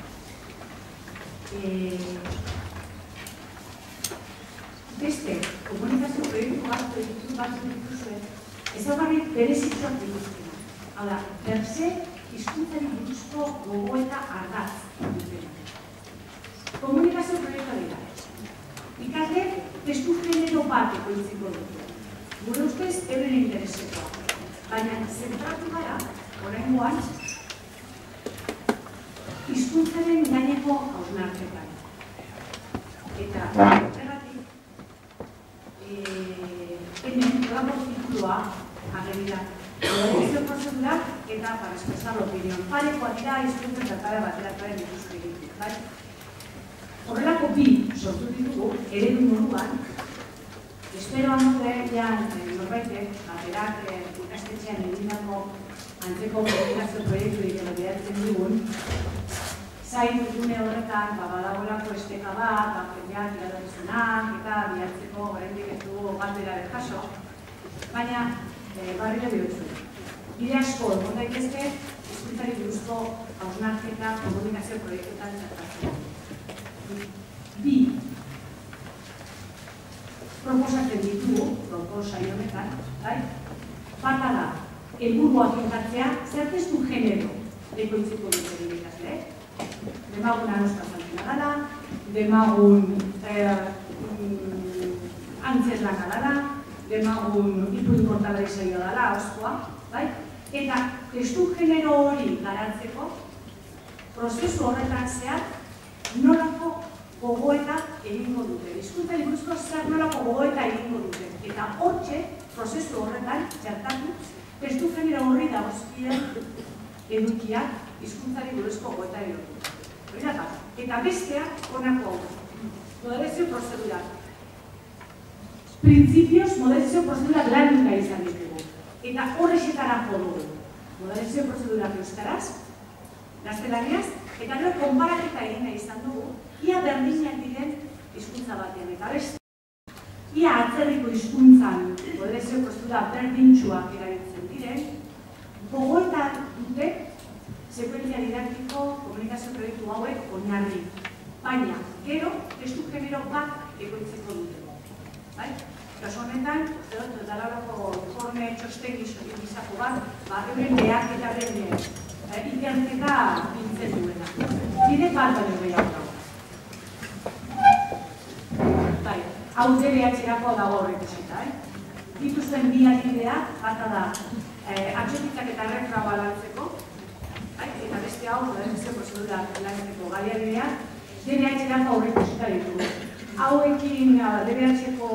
beste komunikazio proiektu bat dituzue ezaugarri berezituak dituztena. Hau da, berse hizkuntzari buruzko gogoeta ardatz dutena. Komunikazio proiektua dira. Ikasle testu genero bat ekoitziko dute. Gure ustez euren interesekoa. Baina zentratu gara, oraingoan, hizkuntzaren gaineko hausnarketan. Eta horregatik, hemen egako titulua ageri da. Evaluazio prozedura eta para expresar la opinión. Parekoa dira hizkuntzen tratara bateratuaren ikuspegitik. Horrelako bi sortu ditugu, eredu moduan, espero amorean norbaitek, baterak ikastetxean egindako antzeko komunikazio proiektu egiten bideratzen digun, zain gune horretan, badagoelako esteka bat, jendeak iradokizunak, eta bihartzeko oraindik ez dugu galdera jaso, baina barriro bihurtzu. Bide asko egon daitezke, hizkuntzari buruzko hausnarketa komunikazio proiektuetan txartatzen. Bi proposatzen ditugu, saio honetan, bata da, helburuak finkatzea, zer testu genero ekoitziko duten ikasle. Demagun anoskazaltzen dara, demagun antzerlana dara, demagun ipuin portalari saioa dara, oskoa, eta testu genero hori garatzeko, prozesu horretan zehar, nolako gogoeta egingo dute. Hizkuntzari buruzko zer nolako gogoeta egingo dute. Eta hortxe, prozesu horretan, txertatu, testu genero horri dagozkien edukiak hizkuntzari buruzko gogoeta egingo dute. Eta bestea, honako modalizio prozedura. Printzipioz, modalizio prozedura lanuka izan ditugu. Eta horrexetara jo dugu. Modalizio prozedura euskaraz, gaztelaniaz, eta gero konparaketa egin nahi izan dugu, ia berdinak diren hizkuntza batean. Eta beste, ia atzerriko hizkuntzan modalizio prozedura berdintsuak erabiltzen diren, gogoeta dute sekuentzia didaktiko komunikazio proiektu hauek oinarri. Baina, gero, testu genero bat ekoitzeko dute. Kaso honetan, uste dut, dalalako informe txosten gizako bat, euren behar eta beren ikerketa bintzen duena. Bide bat baino gehiago dago. Hau DBH-erako dago horrek esita. Dituzten bi adibidea, bata da, atxotitzak eta errefragoa lantzeko, eta beste hau, modalizio prozedura lantzeko galiadea, DBH-erako horrek esita ditugu. Hauekin DBH-eko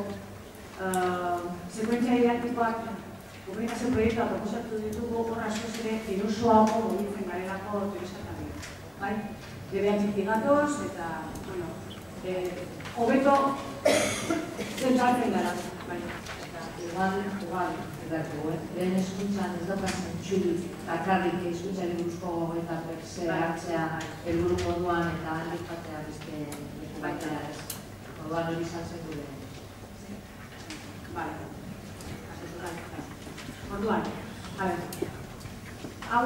sekuentzia didaktikoak komunikazio proiektua proposatu ditugu horra askoz ere inusuago mugitzen garelako teresatatik. DBH-tik gatoz eta, hobeto zentratzen gara. Igual, lehen hizkuntzan ez daukazen txurik, bakarrik hizkuntzari buruzko gogoeta berse hartzea helburu moduan eta handik batea beste baita ez. Orduan hori izan zen du lehen. Orduan, hau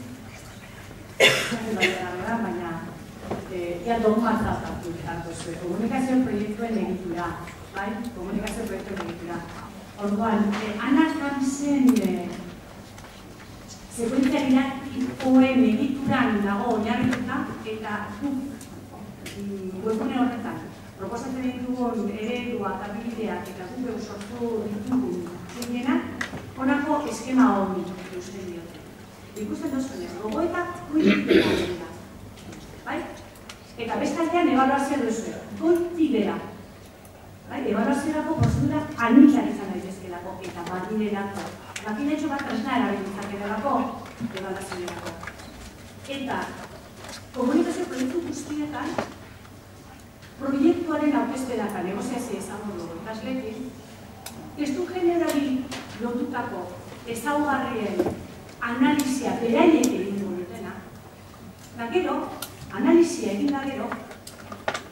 baina ia dogmatzat hartu zuen, komunikazio proiektuen egitura, komunikazio proiektuen egitura. Orduan, anarkan zen sekuentzia didaktikoen egituran dago oinarrituta eta webgune horretan proposatzen ditugun ereduak, adibideak eta guk sortu ditugun zeinenak, honako eskema hori eusten diote. Ikusten duzunez, gogoeta goitik dira. Eta bestaldean ebaluazioa duzu, goitik dira. Ebaluazioarako prozedura anitzak izan daitezkelako eta badirelako. Makinetxo bat tresna erabiltzak edalako ebaluazioarako. Eta komunikazio proiektu guztietan proiektuaren aurkezpenaka negoziazioa izango dugu ikasleekin, testu generari lotutako ezaugarrien analizia beraiek egingo dutena, da gero, analizia egin da gero,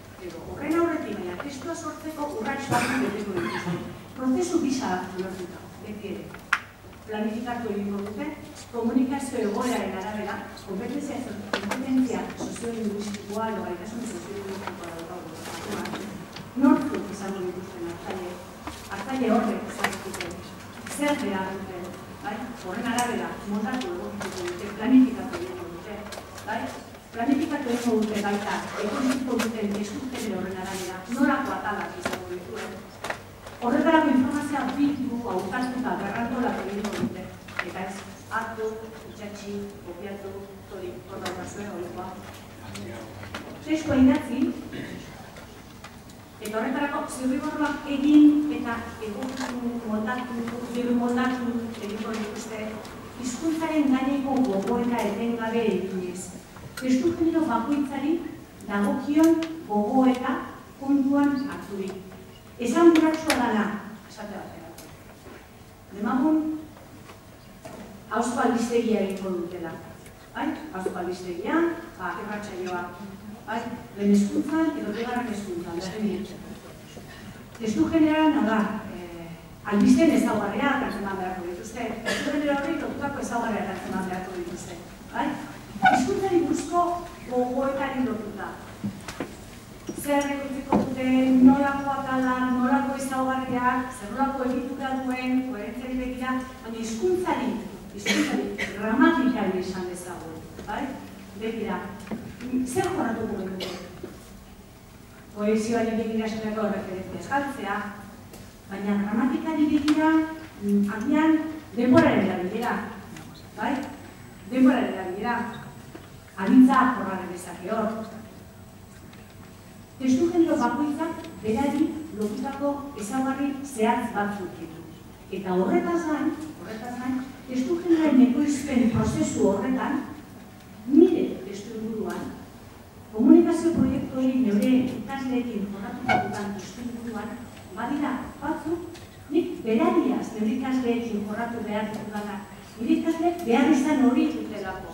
horren aurretik baina testua sortzeko urrats bat beteko dituzten. Prozesu gisa lortuta. beti ere. Planifikatu egingo dute, komunikazio egoeraren arabera, kompetentzia soziolinguistikoa edo gaitasun soziolinguistikoa daukagu. Nortzuk izango dituzten hartzaile horrek izan zer behar duten, horren arabera, moldatu egokitu dute, planifikatu egingo dute, planifikatu egingo dute baita, ekonomiko duten eskutzen horren arabera, norako atalak izango dituen. Horretarako informazioa bildu, hautatu eta berrantolatu egingo dute, eta ez hartu, itxatxi, kopiatu, hori, horra zuen horikoa. Teskoa idatzi, eta horretarako zirriborroak egin eta moldatu egingo dituzte, hizkuntzaren gaineko gogoeta etengabe eginez. Testu genero bakoitzari dagokion gogoeta kontuan harturik. Esan buratsua dana, esate batera. Demagun, hauzko albistegia egingo dutela. Hauzko albistegia, irratsaioa. Lehen hezkuntzan edo bigarren hezkuntzan. Testu generala da, albisteen ezaugarriak antzeman beharko dituzte. Testu genero horri lotutako ezaugarriak antzeman beharko dituzte. Hizkuntzari buruzko gogoetari lotuta. Zer ikutziko duten, nolako atala, nolako ezaugarriak, zer nolako egitura duen, koherentziari begira, baina hizkuntzari gramatikari esan dezagun. Begira, zer jorratuko genuke? Kohesioari begira esateko referentzia eskaltzea, baina gramatikari begira, agian denboraren erabilera. Denboraren erabilera. Aditza horraren ezake hor. Testu genero bakoitzak berari lotutako ezaugarri zehatz batzuk ditu. Eta horretaz gain, testu generoaren ekoizpen prozesu horretan, nire testu inguruan, komunikazio proiektuei neure ikasleekin jorratuko dudan testu inguruan, badira batzuk, nik berariaz neure ikasleekin jorratu behar dutudana, nire ikasleek behar izan hori dutelako.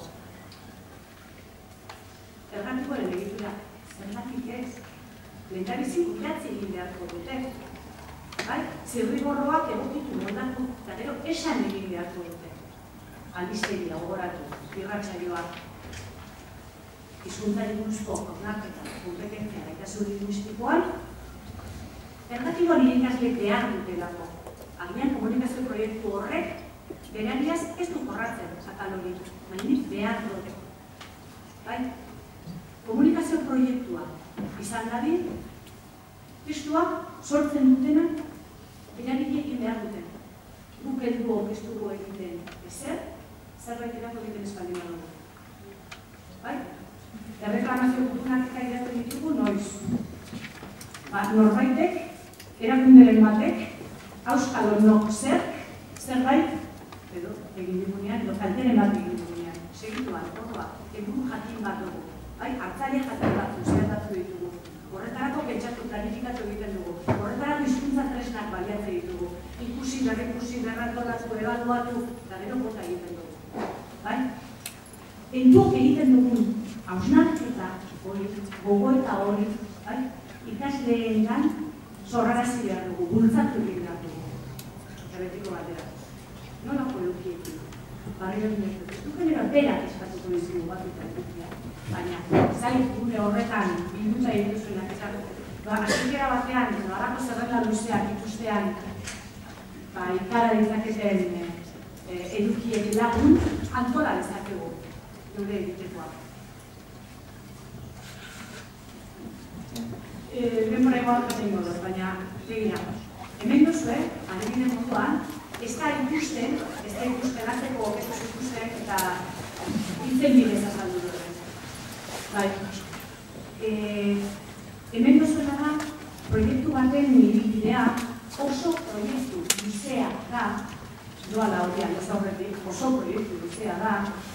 Erratiko ere egitura, zergatik ez, lehendabizi kutatzi egin beharko dute. Zirriborroak egokitu moldatu, eta gero esan egin beharko dute. Albistegia, gogoratu, irratsaioak, hizkuntzari buruzko hausnarketa, kompetentzia, gaitasun linguistikoan, ergatiko nire ikasleek behar dutelako. Agian komunikazio proiektu horrek, berariaz ez du jorratzen atal hori, baina behar dute. Komunikazio proiektua izan dadin, testuak sortzen dutena, berariekin behar duten. Guk ez dugu egiten ezer, zerbait erako egiten espaldin dugu. Erreklamazio gutunak eta iratu ditugu noiz. Norbaitek, erakunderen batek, auskalo nok zerbait, edo egin digunean, edo kalteren bat egin digunean. Segituan, horroa, egun jakin bat dugu. Hartzaile jakin batzu, zehatatu ditugu. Horretarako pentsatu, planifikatu egiten dugu. Horretarako hizkuntza tresnak baliatzen ditugu. Ikusi, berrikusi, berrantolatu, ebaluatu, eta gero bota egiten dugu. Entuok egiten dugun hausnarketa hori, gogoeta hori, ikasleengan zorrarazi behar dugu, bultzatu egin behar dugu. Eta betiko batera. Nolako edukiekin? Barrio dinetu. Ez du genero berak eskatuko dizugu bat edukia. Baina, zait gure horretan bilduta dituzuenak ezartu. Azikera batean, harako zerrenda luzeak ikustean, ikara ditzaketen edukiek lagun, antola dezakegu gure egitekoa. Denbora egoak egingo dut, baina begira. Hemen duzue, adibide moduan, ez da ikusten arteko oketuz ikusten eta hitzen bidez azaldu dut. Hemen duzuena da, proiektu baten ibilbidea oso proiektu luzea da, doala horian ez aurretik, oso proiektu luzea da,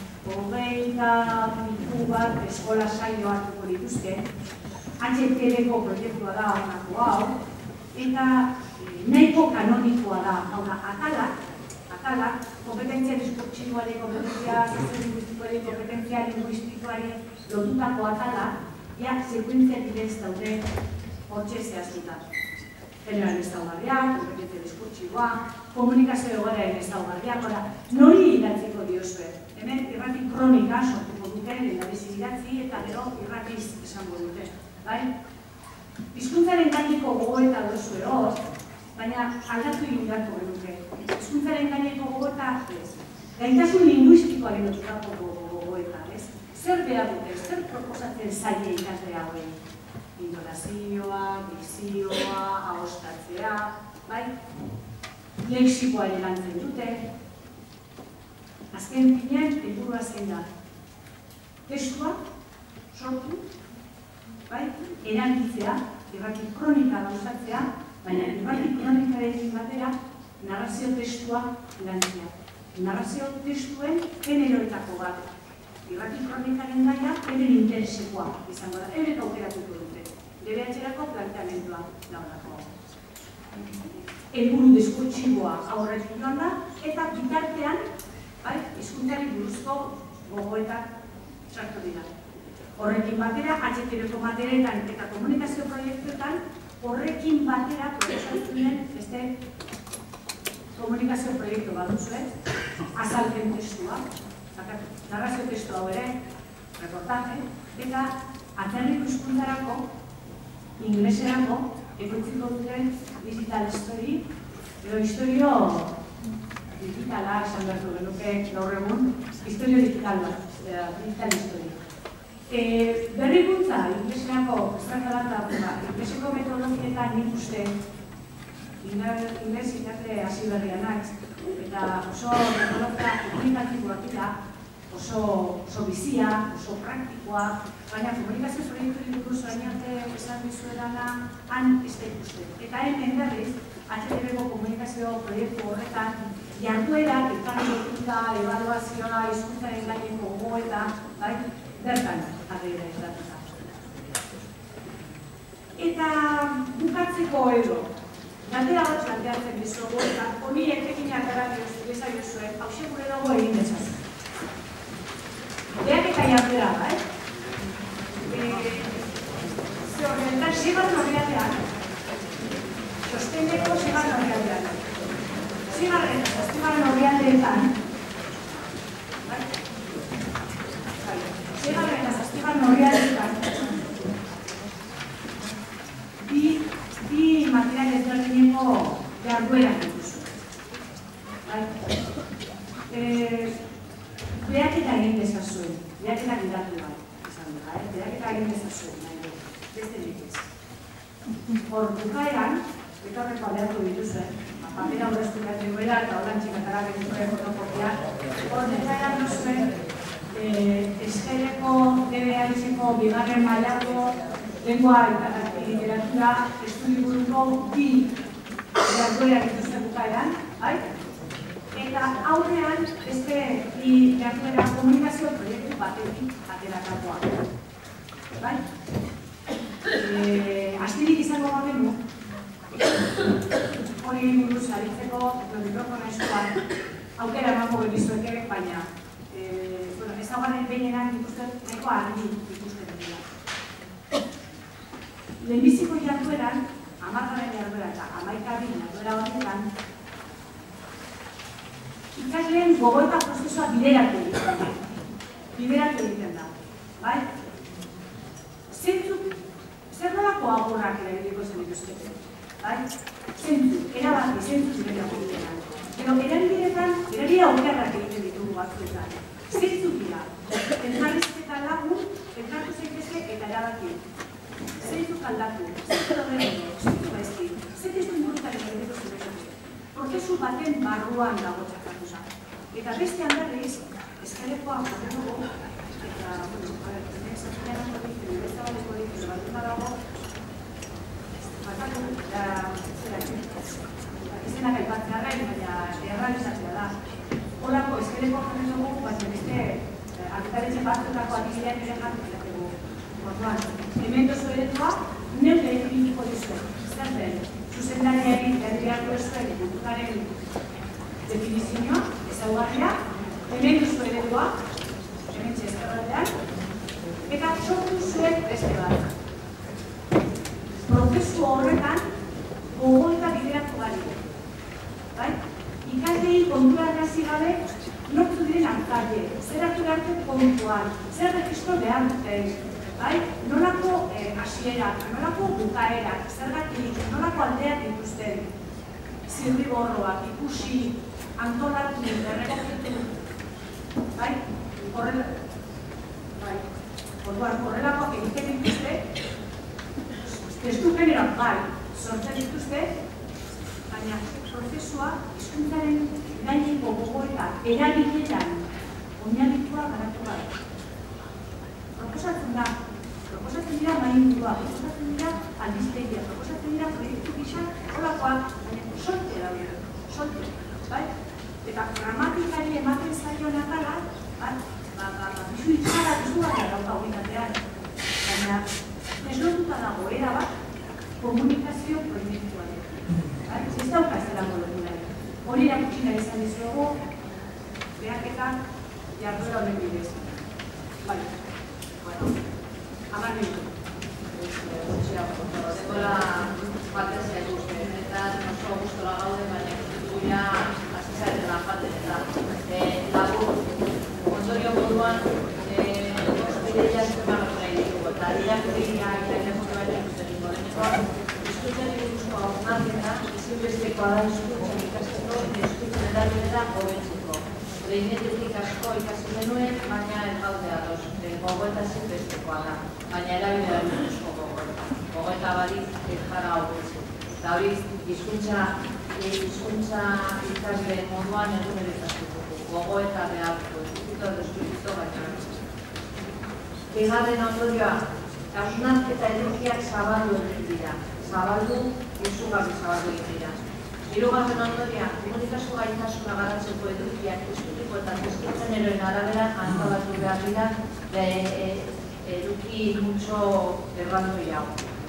20 bat eskola saio hartuko dituzte, HTV-ko proiektua da honako hau, eta nahiko kanonikoa da, hau da, atalak, kompetentzia diskurtsiboari, kompetentzia soziolinguistikoari, kompetentzia linguistikoari lotutako atalak, sekuentzia bidez daude hortxe zehaztuta. generalen ezaugarriak, kompetente diskurtsiboa, komunikazio egoeraren ezaugarriak, nori idatziko diozue. Hemen irrati kronika sortuko dute, lehendabizi idatzi eta gero irratiz esango dute. Hizkuntzaren gaineko gogoeta duzue hor, baina aldatu egin beharko genuke. Hizkuntzaren gaineko gogoeta, gaitasun linguistikoaren lotutako gogoeta, zer behar dute, zer proposatzen zaile ikasle hauen? Indonazioa, dikzioa, ahoskatzea, lexikoa erantzen dute. Azken finean, helburua zein da. Testua, sortu, erantzea, irrati kronika gauzatzea, baina irrati kronikarekin batera narrazio testua lantzea. Narrazio testuen generoetako bat. Irrati kronikaren gaia, hemen interesekoa izango da, hemen aukeratuko dute. DBH-erako planteamentua launako. Helburu diskurtsiboa aurretik joan da, eta bitartean, hizkuntzari buruzko gogoetak sartu dira. Horrekin batera, HTV-ko materetan eta komunikazio proiektuetan, horrekin batera proposatzen den beste komunikazio proiektu bat duzue, azalpen testua, narrazio testu hau ere, reportaje, eta atzerriko hizkuntzarako, ingleserako, ekoitziko duten digital story, edo historio digitala, esan beharko genuke gaur egun, historio digital bat, digital story. Berrikuntza, ingleserako, ingleseko metodologietan nik uste, ingles ikasle hasi berrianak, eta oso metodologia komunikatiboak dira, oso bizia, oso praktikoa, baina komunikazio proiektu buruz orain arte esan dizuedana han ez da ikusten. Eta hemen berriz, HTV-ko komunikazio proiektu horretan, jarduerak, elkarrizketa, ebaluazioa, hizkuntzaren gaineko gogoeta, bertan jarrera izateza. Eta bukatzeko edo, galdera bat planteatzen dizugu, eta honi etekinak gara bezaiozuen, hauxe gure dago egin dezazen. Beak eta jarduera da, Ze horretan, segarren horreatean, sostendeko segarren horreatean. Segarren horreatean, bi material ezberdineko jarduerak dituzu. Behaketa egin dezazuen, behaketa gidatu bat, behaketa egin dezazuen, beste nekez. Hor bukaeran, eta horreko aldeatu dituzuen, papera horreztu behar duela eta holan txikatara genituen fotokopia, hor bukaeran duzuen, eskereko DBH-ko bigarren mailako lengua eta literatura estudiburuko bi jarduerak dituzten bukaeran, eta aurrean beste bi jarduera komunikazio proiektu batetik ateratakoa. Astirik izango gabenu, hori buruz aritzeko mikrofona eskuan aukera emango genizueke, baina ezaguaren behinenak ikusten nahiko argi ikusten dira. Lehenbiziko jardueran, 10. jarduera eta 11. jarduera batetan, ikasleen gogoeta prozesua bideratu egiten da. Bideratu egiten da. Zentzuk, zer nolako agurrak erabiliko zen dituzkete? Zentzuk, erabaki, zentzuk bideratu egiten da. Pero erabiletan, erabila okerrak egiten ditugu batzuetan. Zentzuk dira, elkarrizketa lagun, elkartu zeitezke eta erabaki. Zentzuk aldatu, zentzuk horrego, zentzuk gaizki, zentzuk burutaren egiteko zuretzak. Prozesu baten barruan dago txakatu zen. Eta bestean berriz, eskalekoa jarri dugu, eta, zakinean hori, besta bat hori, batuna dago, batatu, izenak aipatzea gain, baina errealizatzea da. Horako eskeleko jarri dugu, baina beste argitaretxe batzutako adibidean ere jarri dugu. Orduan, hemen dozu eretua, neuke definitiko duzuen. Zer den, zuzendariari beharko duzuen kulturaren definizioa, ezaugarria, hemen dozu eretua, hemen txezkerratean, eta sortu zuen beste bat. Prozesu horretan, gogo gabe, nortu diren hartzaile, zer hartu behar dut kontuan, zer registro behar duten, nolako hasierak, nolako bukaerak, zergatik, nolako aldeak dituzten, zirriborroak, ikusi, antolatu, errekogitu, horrelakoak egiten dituzte, testu generoak sortzen dituzte, baina prozesua hizkuntzaren gaineko gogoeta erabiletan oinarritua garatu gara. Proposatzen dira maindua, proposatzen dira albistegia, proposatzen dira proiektu gisa, holakoak, baina solte da bera, solte, eta gramatikari ematen zaion atala, bizu itxara bizuara dauka horretatean, baina ez lotuta dago erabat komunikazio proiektuaren. Ez dauka ez delako lotura. Hori erakutsi nahi izan dizuego, behaketak jarduera honen bidez. Bueno, 10 minutu. Denbora batez guzti, eta oso gustora gaude, baina guia azizarela jaten eta lagur ondorio moduan ideia zuzemanak nahi ditugu, eta irakurria irakurria baina ikusten ditugu. Hizkuntzari buruzko hausnarketa ezinbestekoa da hizkuntzan ikasteko eta hizkuntzen erabilera hobetzeko. Leinetetik asko ikasi genuen, baina ez gaude ados. Gogoeta ezinbestekoa da, baina erabilera buruzko gogoeta. Gogoeta barik ez gara hobetzen. Eta hori hizkuntza ikasle moduan eguneretatzen dugu. Gogoeta behar dugu, baina. Bigarren ondorioa, hausnarketa edukiak zabaldu egin dira. Zabaldu, izugarri zabaldu egin dira. Hirugarren ondorioa, komunikazio gaitasuna garatzeko edukiak eskutiko eta eskuttzen eroen arabera antolatu behar dira eduki mucho erraldoi hau.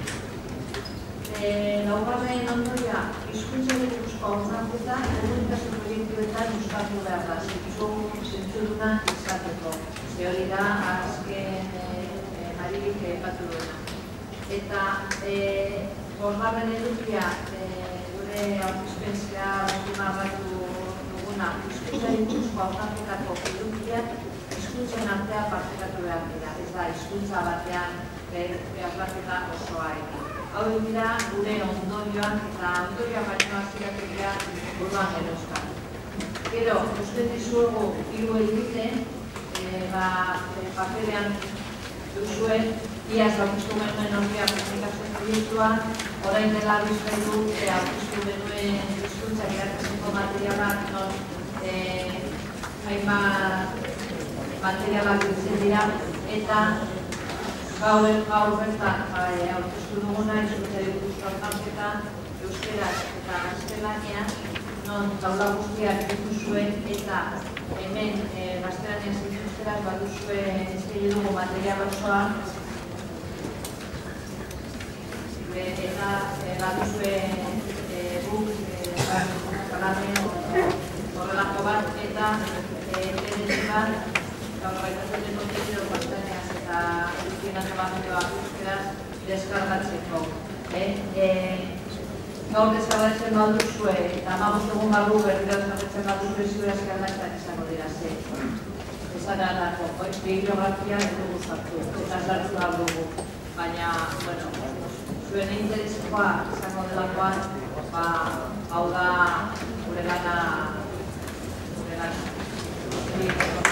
Laugarren ondorioa, hizkuntzari buruzko hausnarketa komunikazio proiektuetan uztartu behar da, zentzuduna izateko. Hori da, azken maririk epatu duena. Eta bosgarren edukia gure aurkezpentzea marratu duguna hizkuntzari buruzko hausnarketako edukiak hizkuntzen artean partekatu behar dira. Ez da, hizkuntza batean hausnarketa osoa egin. Hau dira gure ondorioak eta ondorioak baino azirategia buruan genuzkan. Gero, uste dizuegu hiru egiten, paperean duzuen, iaz aurkeztu genuen ondorioak komunikazio proiektuan, orain dela bizkaitu aurkeztu genuen hizkuntzak irakurtzeko materialak non hainbat materialak ditzen dira, eta gaur bertan aurkeztu duguna hizkuntzari buruzko hausnarketa euskaraz eta gaztelaniaz, non taula guztiak dituzuen eta hemen gaztelaniaz eta euskaraz baduzue eskaini dugu material osoa eta baduzue guk horrelako bat eta TDT bat gaur gaitatzen den kontenido gaztelaniaz eta edukien antolamendoa euskaraz deskargatzeko. Gaur deskargatzen baduzue eta 15 egun barru berriro deskargatzen baduzue zure deskargatzen izango dira ze. Esan alako, bibliografia ez dugu sartu eta sartu behar dugu. Baina, zuen interesekoa izango delakoan, hau da gure lana